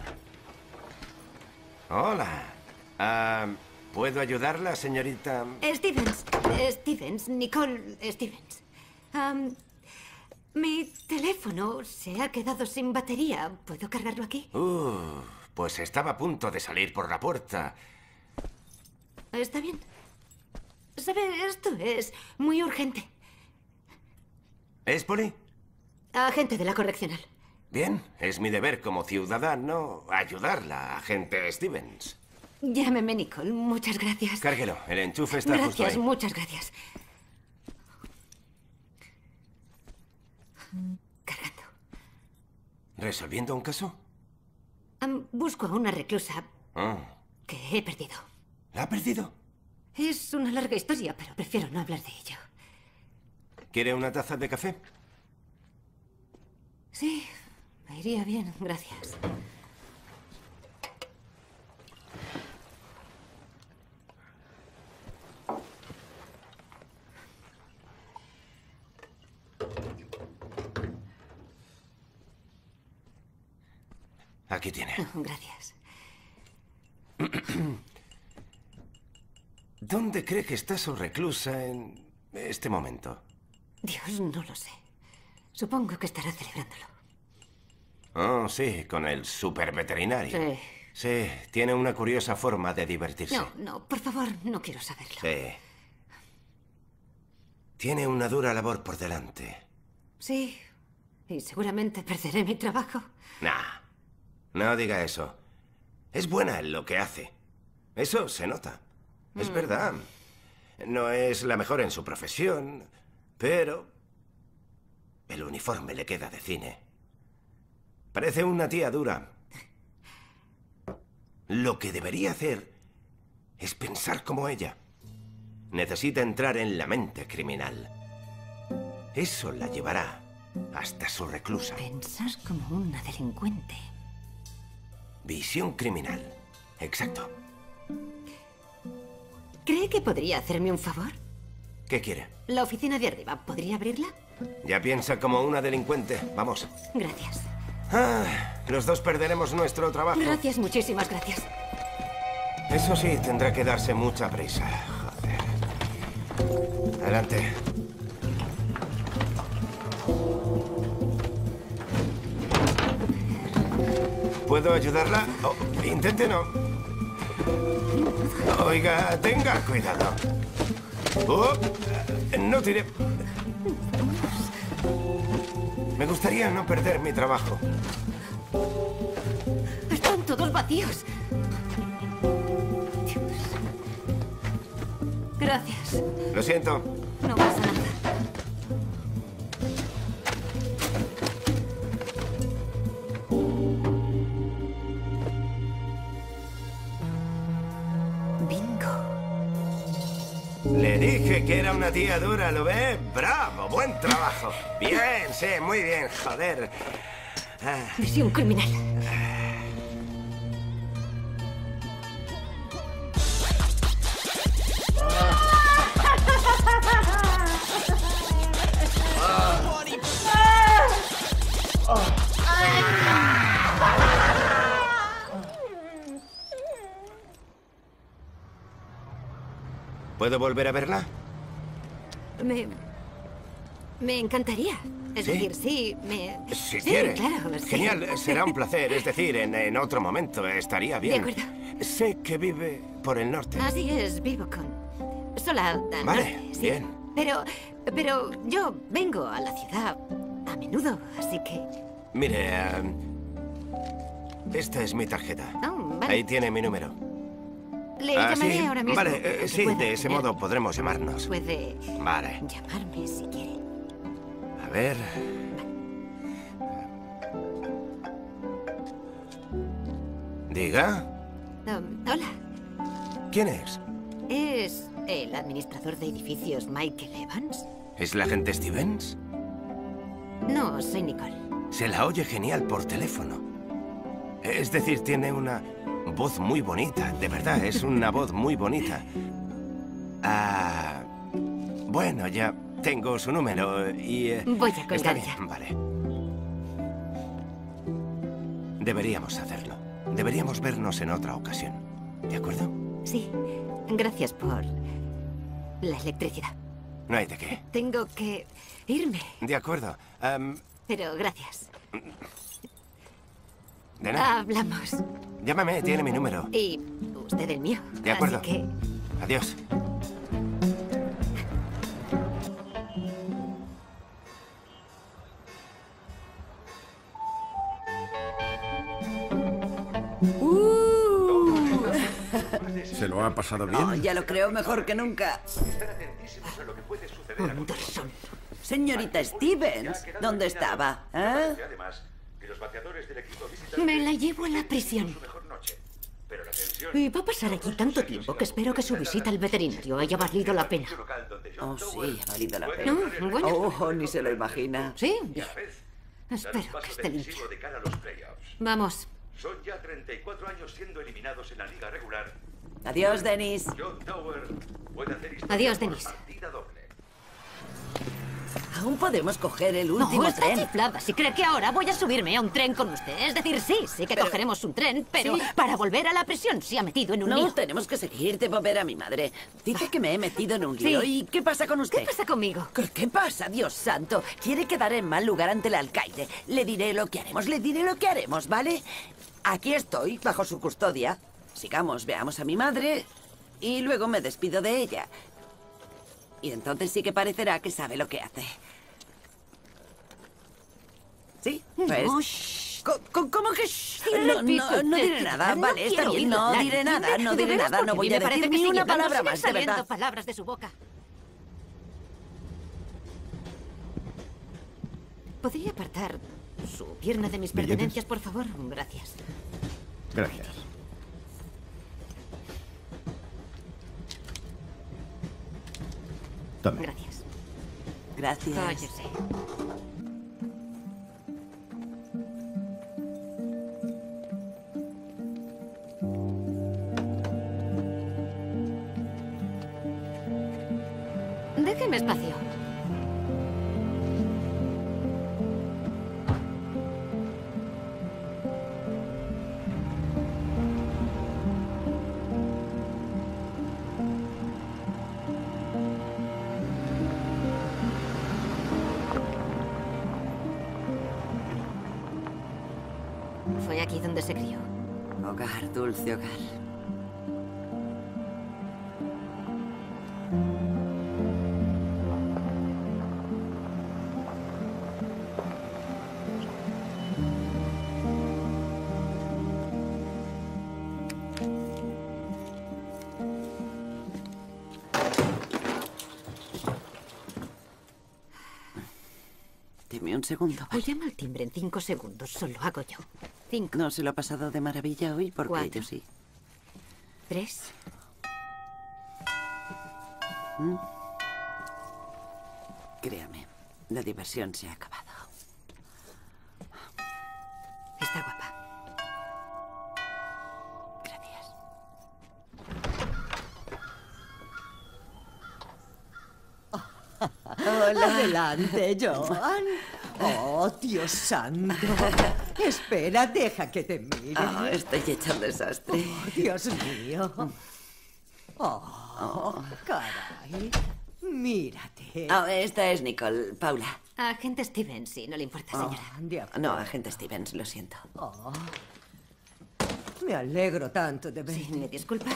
Hola. Ah, ¿puedo ayudarla, señorita? Stevens. Stevens. Nicole Stevens. Um, mi teléfono se ha quedado sin batería. ¿Puedo cargarlo aquí? Uh, pues estaba a punto de salir por la puerta. Está bien. ¿Sabe? Esto es muy urgente. ¿Es Polly? Agente de la correccional. Bien, es mi deber como ciudadano ayudarla, agente Stevens. Llámeme Nicole. Muchas gracias. Cárguelo, el enchufe está justo Gracias, ahí. muchas gracias. Cargando. ¿Resolviendo un caso? Um, busco a una reclusa Ah, que he perdido. ¿la ha perdido? Es una larga historia, pero prefiero no hablar de ello. ¿Quiere una taza de café? Sí, me iría bien, gracias. Aquí tiene. No, gracias. ¿Dónde cree que está su reclusa en este momento? Dios, no lo sé. Supongo que estará celebrándolo. Oh, sí, con el superveterinario. Sí. Sí, tiene una curiosa forma de divertirse. No, no, por favor, no quiero saberlo. Sí. Tiene una dura labor por delante. Sí, y seguramente perderé mi trabajo. Nah, no diga eso. Es buena en lo que hace. Eso se nota. Es Mm. verdad. No es la mejor en su profesión, pero el uniforme le queda de cine. Parece una tía dura. Lo que debería hacer es pensar como ella. Necesita entrar en la mente criminal. Eso la llevará hasta su reclusa. Pensar como una delincuente. Visión criminal. Exacto. ¿Cree que podría hacerme un favor? ¿Qué quiere? La oficina de arriba, ¿podría abrirla? Ya piensa como una delincuente. Vamos. Gracias. Ah, los dos perderemos nuestro trabajo. Gracias, muchísimas gracias. Eso sí, tendrá que darse mucha prisa. Joder. Adelante. ¿Puedo ayudarla? Oh, intente no. Oiga, tenga cuidado. Oh, no tire. Me gustaría no perder mi trabajo. Están todos vacíos. Dios. Gracias. Lo siento. No pasa nada. Bingo. Le dije que era una tía dura, ¿lo ve? ¡Bravo! ¡Buen trabajo! Bien, sí, muy bien, joder. Ah. Soy un criminal. ¿Puedo volver a verla? Me... Me encantaría. Es ¿Sí? decir, sí, me... Si sí, quiere. claro. Sí. Genial, será un placer. Es decir, en, en otro momento estaría bien. De acuerdo. Sé que vive por el norte. Así es, vivo con... Sola al Vale, norte, sí. bien. Pero... Pero yo vengo a la ciudad a menudo, así que... Mire, eh, esta es mi tarjeta. Oh, vale. Ahí tiene mi número. Le Ah, llamaré sí, ahora mismo. Vale, eh, que sí, pueda de ese tener. modo podremos llamarnos. Puede Vale. llamarme si quiere. A ver. Diga. Um, hola. ¿Quién es? ¿Es el administrador de edificios Michael Evans? ¿Es la agente Stevens? No, soy Nicole. Se la oye genial por teléfono. Es decir, tiene una voz muy bonita. De verdad, es una voz muy bonita. Ah, bueno, ya tengo su número y... eh, Voy a colgar está bien, ya. vale. Deberíamos hacerlo. Deberíamos vernos en otra ocasión. ¿De acuerdo? Sí. Gracias por la electricidad. No hay de qué. Tengo que irme, De acuerdo. Am, pero gracias. de nada. Hablamos. Llámame, tiene mi número. Y usted el mío. De acuerdo. Así que... Adiós. ¿Se lo ha pasado bien? No, ya lo creo mejor que nunca. Anderson. Señorita Stevens, ¿dónde estaba? ¿Eh? Me la llevo a la prisión. Y va a pasar aquí tanto tiempo que espero que su visita al veterinario haya valido la pena. Oh, sí, ha valido la pena. No, bueno. Oh, ni se lo imagina. Sí, bien. Espero que esté limpia. Vamos. Son ya treinta y cuatro años siendo eliminados en la liga regular. Adiós, Dennis. John Tower puede hacer historia Adiós, por Dennis. partida doble. Aún podemos coger el último No, está tren. chiflada. Si cree que ahora voy a subirme a un tren con usted. Es decir, sí, sí que Pero- cogeremos un tren, pero Sí. para volver a la prisión se ha metido en un No, lío. tenemos que seguir. Debo ver a mi madre. Dice que me he metido en un Sí. lío. ¿Y qué pasa con usted? ¿Qué pasa conmigo? ¿Qué, qué pasa, Dios santo? Quiere quedar en mal lugar ante el alcaide. Le diré lo que haremos, le diré lo que haremos, ¿vale? Aquí estoy, bajo su custodia. Sigamos, veamos a mi madre y luego me despido de ella. Y entonces sí que parecerá que sabe lo que hace. ¿Sí? Pues... No, shh. Co- co- ¿Cómo que shh? Sí, No, repito, no, no te- diré nada, no vale, está quiero bien, oírlo no hablar, diré nada, ¿entiende? no De diré veras, nada, no porque voy me a parece decir que ni sigue una hablando, palabra siguen más, de saliendo verdad. palabras de su boca. ¿Podría apartar su pierna de mis ¿Billetes? pertenencias, por favor? Gracias. Gracias. Tome. Gracias. Gracias. Cállese. Déjeme espacio. Fue aquí donde se crió. Hogar, dulce hogar. Deme un segundo. O llama al timbre en cinco segundos, solo hago yo. Cinco, No se lo ha pasado de maravilla hoy porque Cuatro. yo sí. tres. ¿Mm? Créame, la diversión se ha acabado. Está guapa. Hola. Adelante, Joan. Oh, Dios santo. Espera, deja que te mire. Oh, estoy hecha un desastre. Oh, Dios mío. Oh, caray. Mírate. Oh, esta es Nicole, Paula. Agente Stevens, si no le importa, señora. Oh, no, agente Stevens, lo siento. Oh, me alegro tanto de verte. Sí, me disculpa.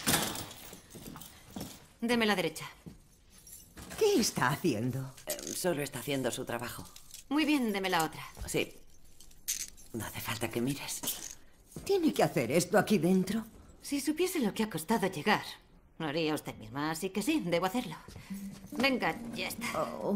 Deme la derecha. ¿Qué está haciendo? Eh, solo está haciendo su trabajo. Muy bien, deme la otra. Sí. No hace falta que mires. ¿Tiene que hacer esto aquí dentro? Si supiese lo que ha costado llegar, lo haría usted misma, así que sí, debo hacerlo. Venga, ya está. Oh.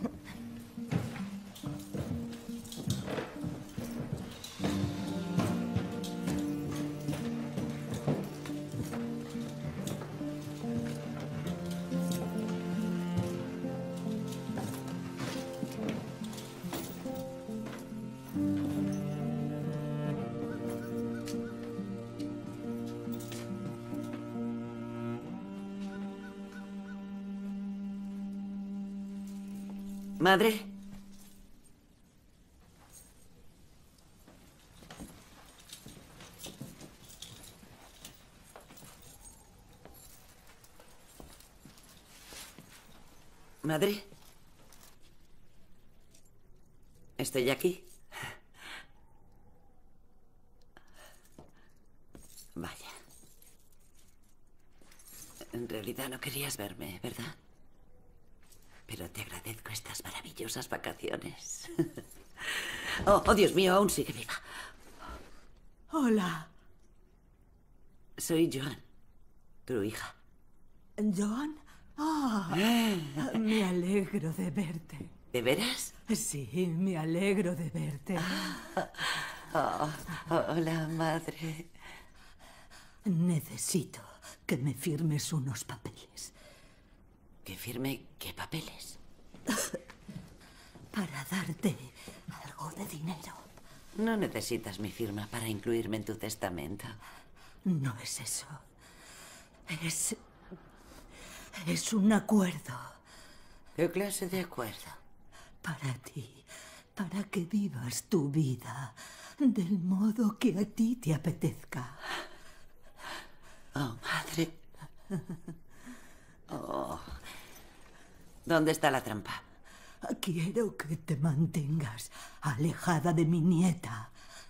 Madre. Madre. ¿Estoy aquí? Vaya. En realidad no querías verme, ¿verdad? Pero te agradezco estas maravillosas vacaciones. Oh, oh, Dios mío, aún sigue viva. Hola. Soy Joan, tu hija. ¿Joan? Ah, me alegro de verte. ¿De veras? Sí, me alegro de verte. Oh, hola, madre. Necesito que me firmes unos papeles. ¿Que firme qué papeles? Para darte algo de dinero. No necesitas mi firma para incluirme en tu testamento. No es eso. Es... Es un acuerdo. ¿Qué clase de acuerdo? Para ti. Para que vivas tu vida del modo que a ti te apetezca. Oh, madre. Oh. ¿Dónde está la trampa? Quiero que te mantengas alejada de mi nieta.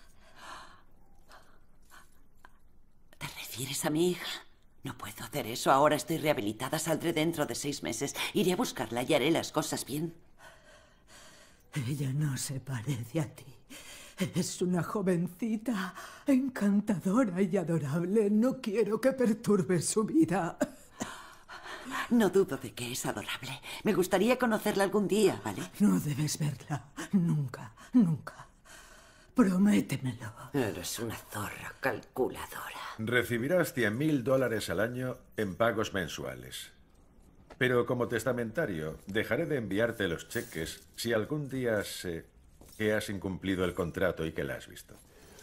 ¿Te refieres a mi hija? No puedo hacer eso. Ahora estoy rehabilitada. Saldré dentro de seis meses. Iré a buscarla y haré las cosas bien. Ella no se parece a ti. Es una jovencita encantadora y adorable. No quiero que perturbes su vida. No dudo de que es adorable. Me gustaría conocerla algún día, ¿vale? No debes verla. Nunca, nunca. Prométemelo. Eres una zorra calculadora. Recibirás cien mil dólares al año en pagos mensuales. Pero como testamentario, dejaré de enviarte los cheques si algún día sé que has incumplido el contrato y que la has visto.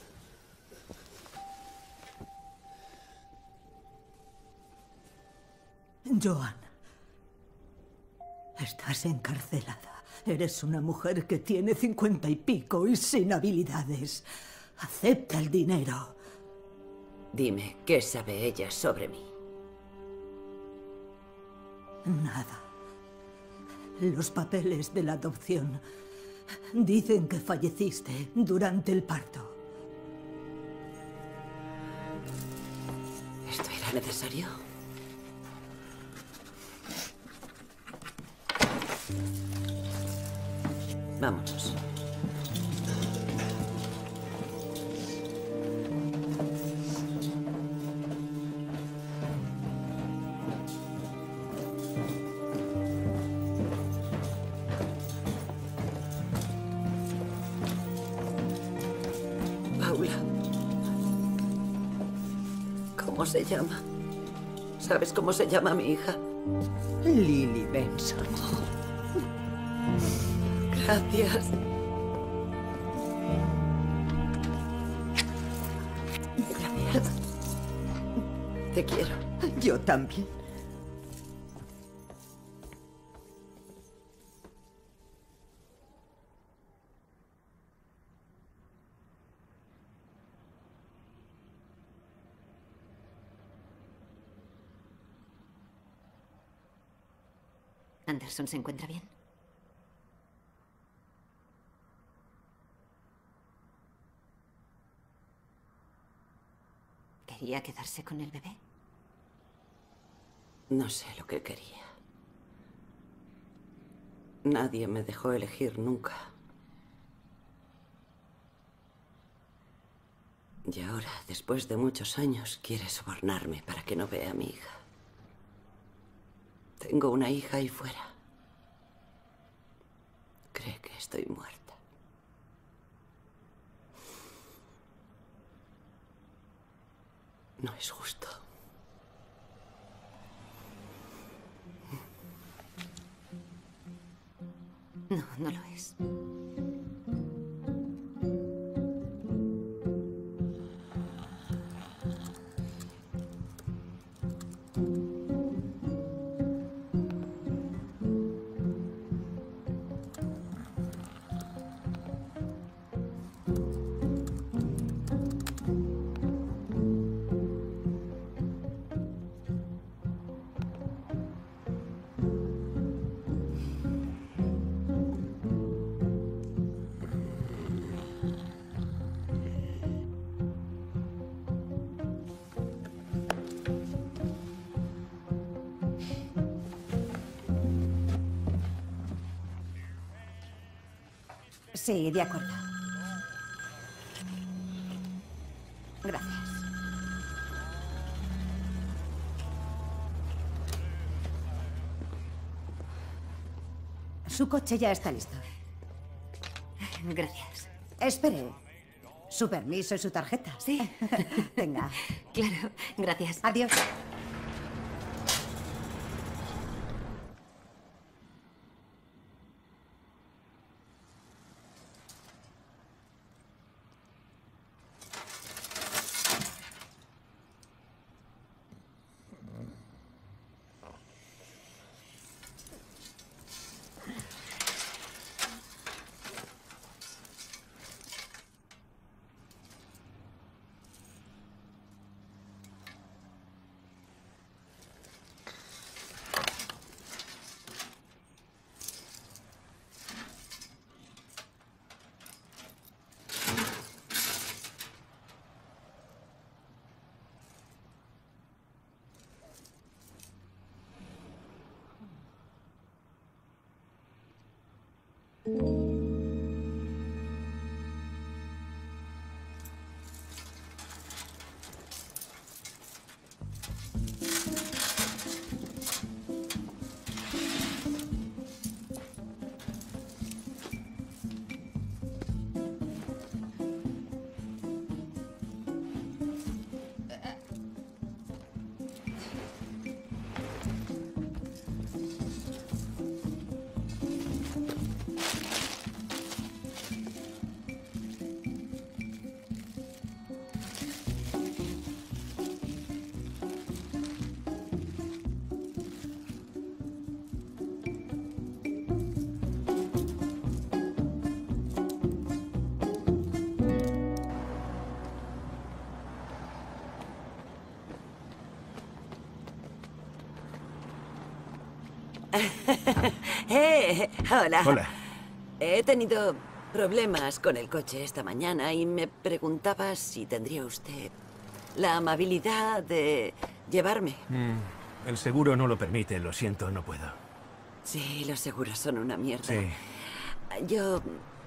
Joan, estás encarcelada. Eres una mujer que tiene cincuenta y pico y sin habilidades. Acepta el dinero. Dime, ¿qué sabe ella sobre mí? Nada. Los papeles de la adopción dicen que falleciste durante el parto. ¿Esto era necesario? Vámonos. Paula. ¿Cómo se llama? ¿Sabes cómo se llama mi hija? Lily Benson. Gracias. Gracias. Te quiero. Yo también. ¿Anderson se encuentra bien? ¿Quería quedarse con el bebé? No sé lo que quería. Nadie me dejó elegir nunca. Y ahora, después de muchos años, quiere sobornarme para que no vea a mi hija. Tengo una hija ahí fuera. Cree que estoy muerta. No es justo. No, no lo es. Sí, de acuerdo. Gracias. Su coche ya está listo. Gracias. Espere. Su permiso y su tarjeta. Sí. Venga. Claro, gracias. Adiós. eh, hola. Hola. He tenido problemas con el coche esta mañana y me preguntaba si tendría usted la amabilidad de llevarme. Mm, el seguro no lo permite, lo siento, no puedo. Sí, los seguros son una mierda. Sí. Yo...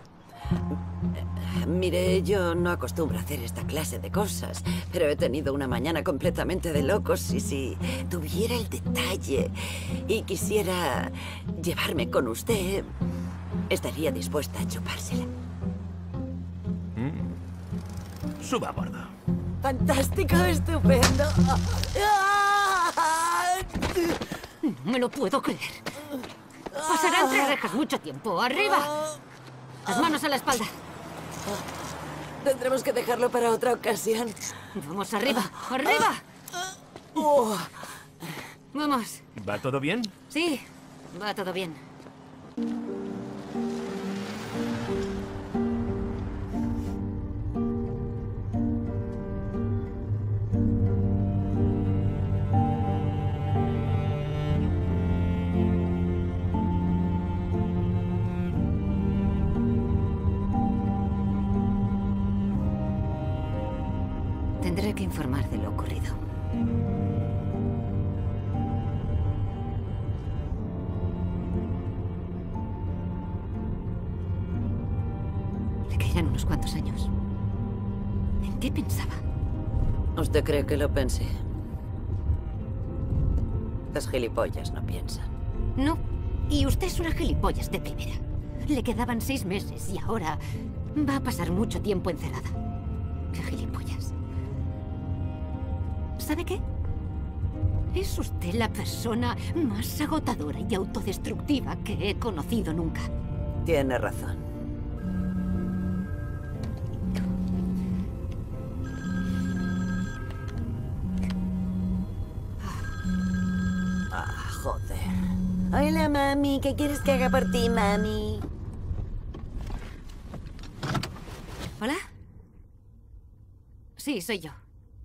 Mire, yo no acostumbro a hacer esta clase de cosas, pero he tenido una mañana completamente de locos y si tuviera el detalle y quisiera llevarme con usted, estaría dispuesta a chupársela. Mm. Suba a bordo. ¡Fantástico! ¡Estupendo! No me lo puedo creer. Pasará entre rejas mucho tiempo. ¡Arriba! Las manos a la espalda. Tendremos que dejarlo para otra ocasión. Vamos, arriba. ¡Arriba! Oh. Vamos. ¿Va todo bien? Sí, va todo bien. Tendré que informar de lo ocurrido. Le caerán unos cuantos años. ¿En qué pensaba? ¿Usted cree que lo pensé? Las gilipollas no piensan. No. Y usted es una gilipollas de primera. Le quedaban seis meses y ahora va a pasar mucho tiempo encerrada. ¡Qué gilipollas! ¿Sabe qué? Es usted la persona más agotadora y autodestructiva que he conocido nunca. Tiene razón. Ah, joder. Hola, mami. ¿Qué quieres que haga por ti, mami? ¿Hola? Sí, soy yo.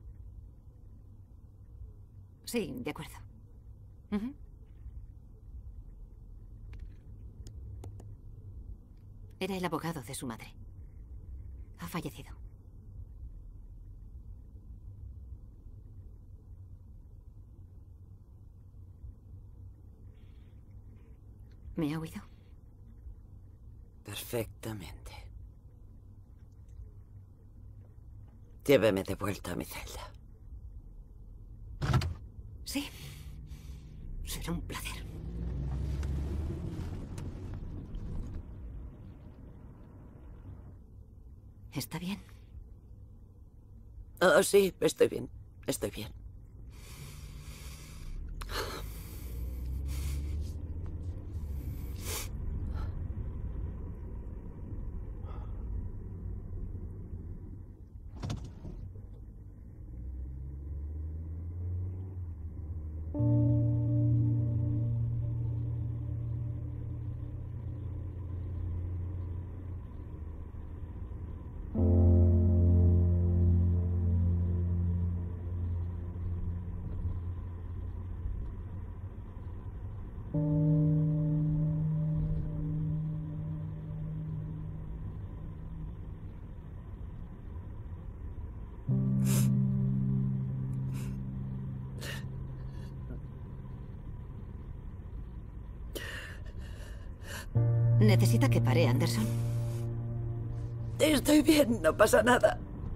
Sí, de acuerdo. Uh-huh. Era el abogado de su madre. Ha fallecido. ¿Me ha oído? Perfectamente. Lléveme de vuelta a mi celda. Sí. Será un placer. ¿Está bien? Oh, sí, estoy bien. Estoy bien. ¿Necesita que pare, Anderson? Estoy bien, no pasa nada.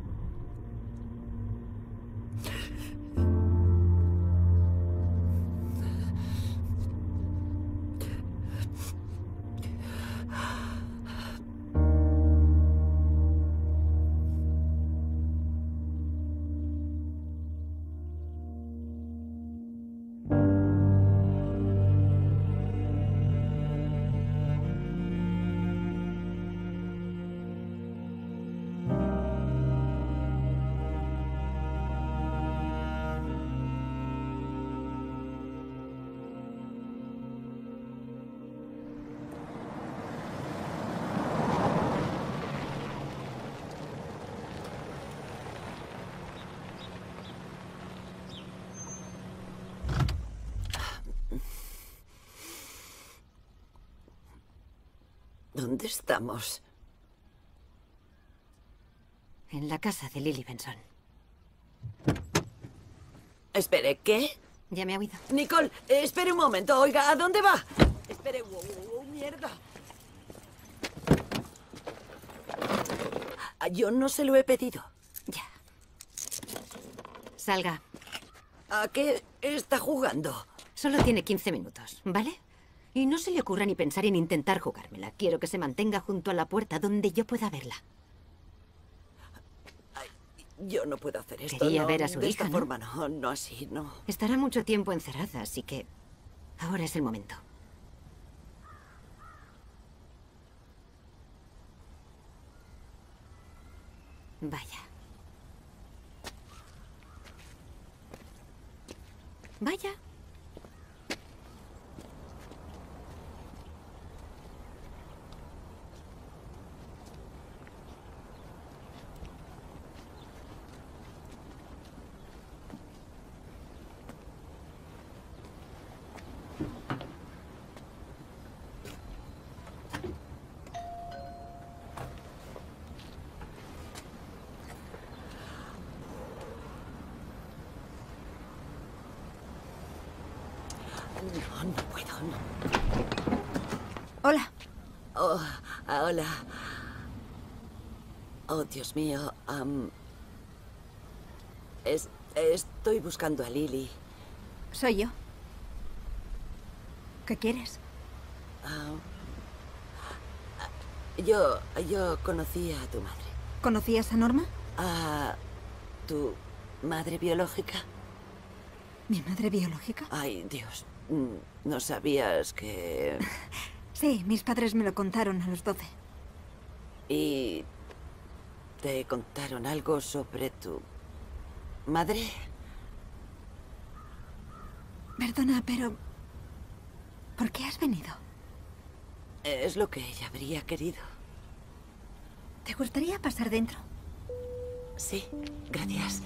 ¿Dónde estamos? En la casa de Lily Benson. Espere, ¿qué? Ya me ha oído. Nicole, eh, espere un momento. Oiga, ¿a dónde va? Espere, wow, wow, wow, mierda. Ah, yo no se lo he pedido. Ya. Salga. ¿A qué está jugando? Solo tiene quince minutos, ¿vale? Y no se le ocurra ni pensar en intentar jugármela. Quiero que se mantenga junto a la puerta donde yo pueda verla. Ay, yo no puedo hacer esto. Quería no, ver a su de hija, esta ¿no? forma no, no así, no. Estará mucho tiempo encerrada, así que Ahora es el momento. Vaya. Vaya. No, no puedo, no. Hola. Oh, ah, hola. Oh, Dios mío. am, es- estoy buscando a Lily. Soy yo. ¿Qué quieres? Ah, yo, yo conocí a tu madre. ¿Conocías a Norma? ¿A tu madre biológica? ¿Mi madre biológica? Ay, Dios. mm, ¿No sabías que...? Sí, mis padres me lo contaron a los doce. ¿Y te contaron algo sobre tu madre? Perdona, pero... ¿por qué has venido? Es lo que ella habría querido. ¿Te gustaría pasar dentro? Sí, gracias.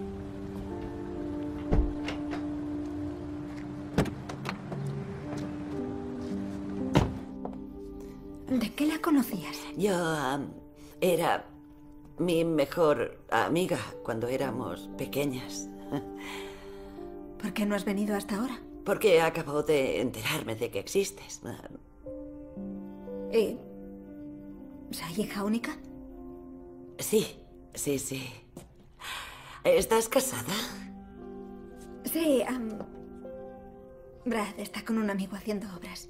¿De qué la conocías? Yo am, era mi mejor amiga cuando éramos pequeñas. ¿Por qué no has venido hasta ahora? Porque acabo de enterarme de que existes. ¿Y... soy hija única? Sí, sí, sí. ¿Estás casada? Sí, am, Brad está con un amigo haciendo obras.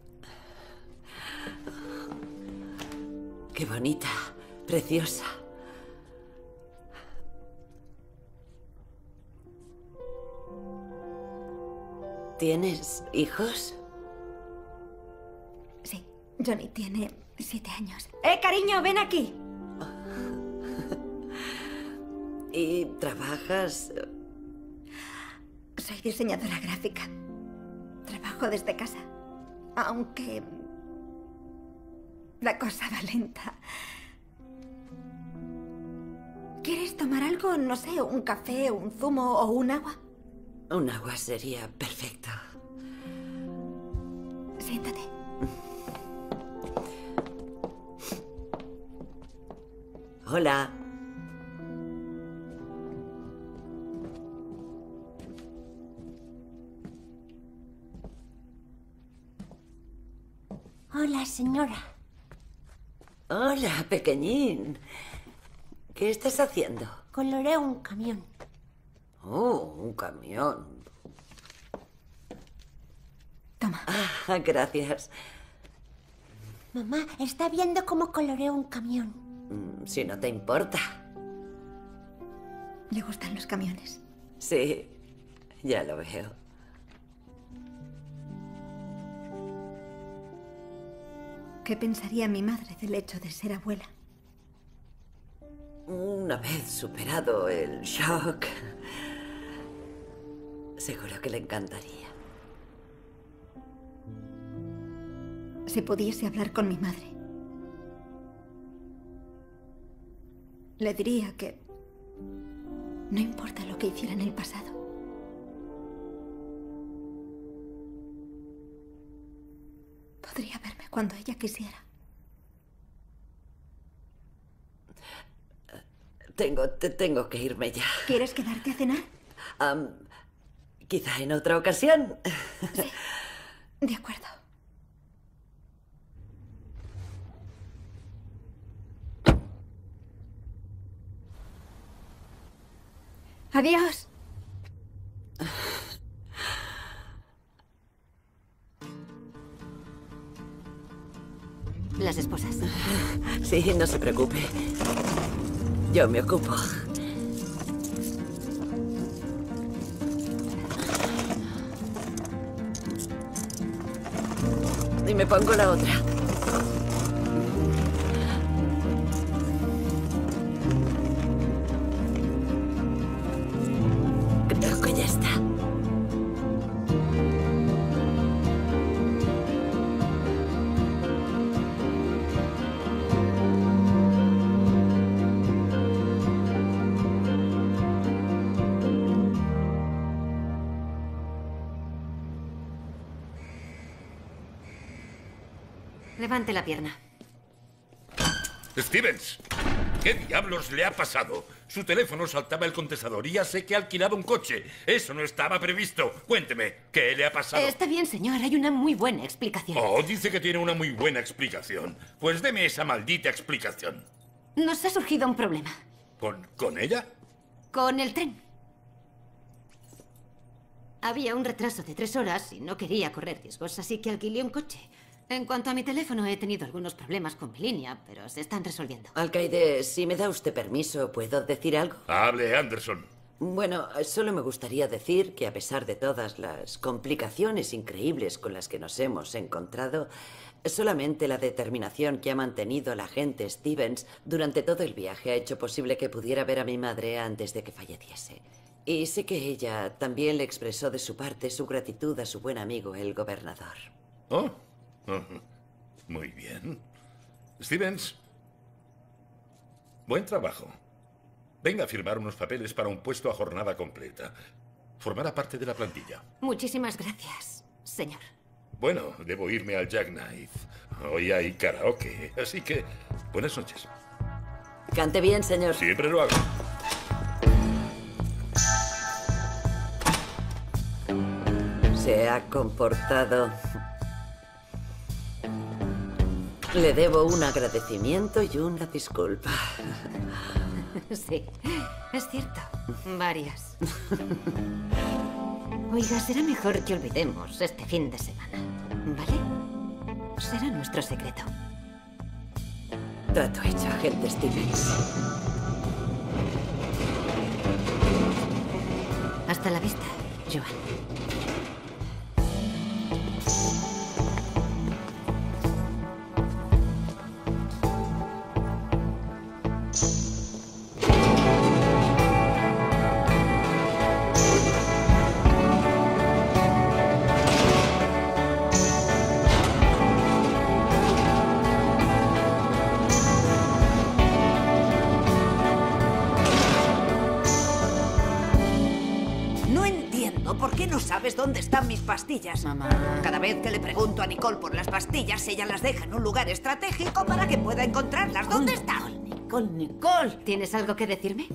Qué bonita, preciosa. ¿Tienes hijos? Sí, Johnny tiene siete años. ¡Eh, cariño, ven aquí! ¿Y trabajas? Soy diseñadora gráfica. Trabajo desde casa. Aunque... la cosa va lenta. ¿Quieres tomar algo? No sé, un café, un zumo o un agua. Un agua sería perfecto. Siéntate. Hola. Hola, señora. Hola, pequeñín. ¿Qué estás haciendo? Coloreo un camión. Oh, un camión. Toma. Ah, gracias. Mamá, está viendo cómo coloreo un camión. Mm, Si no te importa. Le gustan los camiones. Sí, ya lo veo. ¿Qué pensaría mi madre del hecho de ser abuela? Una vez superado el shock, seguro que le encantaría. Si pudiese hablar con mi madre, le diría que no importa lo que hiciera en el pasado. Podría verme cuando ella quisiera. Tengo, te tengo que irme ya. ¿Quieres quedarte a cenar? Am, quizá en otra ocasión. Sí, de acuerdo. Adiós. Las esposas. Sí, no se preocupe. Yo me ocupo. Y me pongo la otra. Creo que ya está. Levante la pierna. Stevens, ¿qué diablos le ha pasado? Su teléfono saltaba el contestador y ya sé que ha alquilado un coche. Eso no estaba previsto. Cuénteme, ¿qué le ha pasado? Está bien, señor. Hay una muy buena explicación. Oh, dice que tiene una muy buena explicación. Pues deme esa maldita explicación. Nos ha surgido un problema. ¿Con, con ella? Con el tren. Había un retraso de tres horas y no quería correr riesgos, así que alquilé un coche. En cuanto a mi teléfono, he tenido algunos problemas con mi línea, pero se están resolviendo. Alcaide, si me da usted permiso, ¿puedo decir algo? Hable, Anderson. Bueno, solo me gustaría decir que a pesar de todas las complicaciones increíbles con las que nos hemos encontrado, solamente la determinación que ha mantenido la agente Stevens durante todo el viaje ha hecho posible que pudiera ver a mi madre antes de que falleciese. Y sé que ella también le expresó de su parte su gratitud a su buen amigo, el gobernador. Oh. Uh-huh. Muy bien. Stevens, buen trabajo. Venga a firmar unos papeles para un puesto a jornada completa. Formará parte de la plantilla. Muchísimas gracias, señor. Bueno, debo irme al Jackknife. Hoy hay karaoke, así que buenas noches. Cante bien, señor. Siempre lo hago. Se ha comportado... Le debo un agradecimiento y una disculpa. Sí, es cierto. Varias. Oiga, será mejor que olvidemos este fin de semana, ¿vale? Será nuestro secreto. Trato hecho, agente Stevens. Hasta la vista, Joan. ¿Sabes dónde están mis pastillas? Mamá. Cada vez que le pregunto a Nicole por las pastillas, ella las deja en un lugar estratégico para que pueda encontrarlas. ¿Dónde están? Nicole, Nicole. ¿Tienes algo que decirme?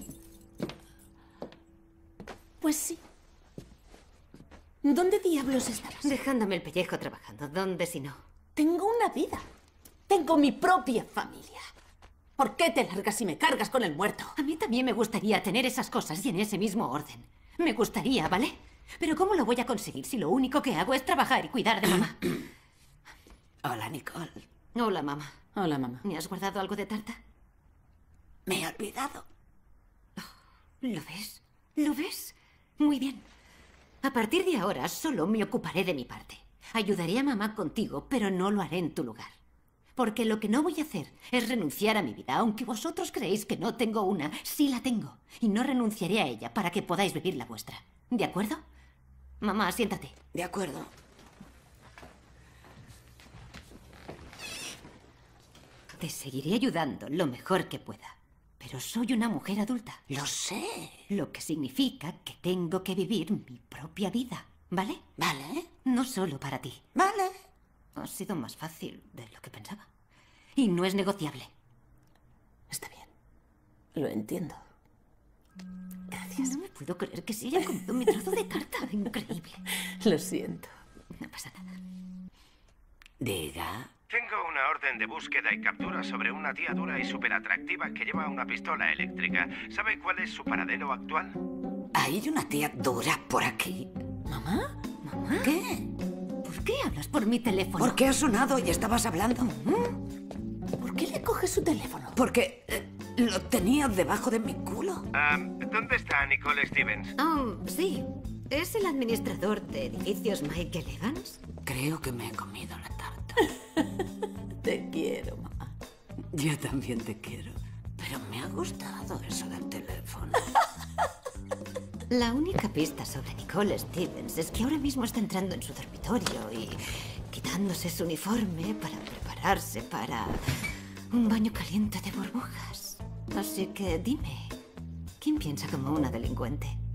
Pues sí. ¿Dónde diablos estabas? Dejándome el pellejo trabajando. ¿Dónde si no? Tengo una vida. Tengo mi propia familia. ¿Por qué te largas y me cargas con el muerto? A mí también me gustaría tener esas cosas y en ese mismo orden. Me gustaría, ¿vale? Pero ¿cómo lo voy a conseguir si lo único que hago es trabajar y cuidar de mamá? Hola, Nicole. Hola, mamá. Hola, mamá. ¿Me has guardado algo de tarta? Me he olvidado. Oh, ¿lo ves? ¿Lo ves? Muy bien. A partir de ahora solo me ocuparé de mi parte. Ayudaré a mamá contigo, pero no lo haré en tu lugar. Porque lo que no voy a hacer es renunciar a mi vida, aunque vosotros creéis que no tengo una, sí la tengo. Y no renunciaré a ella para que podáis vivir la vuestra. ¿De acuerdo? Mamá, siéntate. De acuerdo. Te seguiré ayudando lo mejor que pueda. Pero soy una mujer adulta. Lo sé. Lo que significa que tengo que vivir mi propia vida. ¿Vale? Vale. No solo para ti. Vale. Ha sido más fácil de lo que pensaba. Y no es negociable. Está bien. Lo entiendo. Gracias. No me puedo creer que se haya comido mi trozo de tarta. Increíble. Lo siento. No pasa nada. Diga. Tengo una orden de búsqueda y captura sobre una tía dura y súper atractiva que lleva una pistola eléctrica. ¿Sabe cuál es su paradero actual? ¿Hay una tía dura por aquí? ¿Mamá? ¿Mamá? ¿Qué? ¿Por qué hablas por mi teléfono? ¿Por qué ha sonado y estabas hablando? ¿Por qué le coges su teléfono? Porque eh, lo tenía debajo de mi culo. Um, ¿Dónde está Nicole Stevens? Oh, sí. ¿Es el administrador de edificios Michael Evans? Creo que me he comido la tarta. Yo también te quiero. Pero me ha gustado eso del teléfono. La única pista sobre Nicole Stevens es que ahora mismo está entrando en su dormitorio y quitándose su uniforme para prepararse para un baño caliente de burbujas. Así que dime, ¿quién piensa como una delincuente?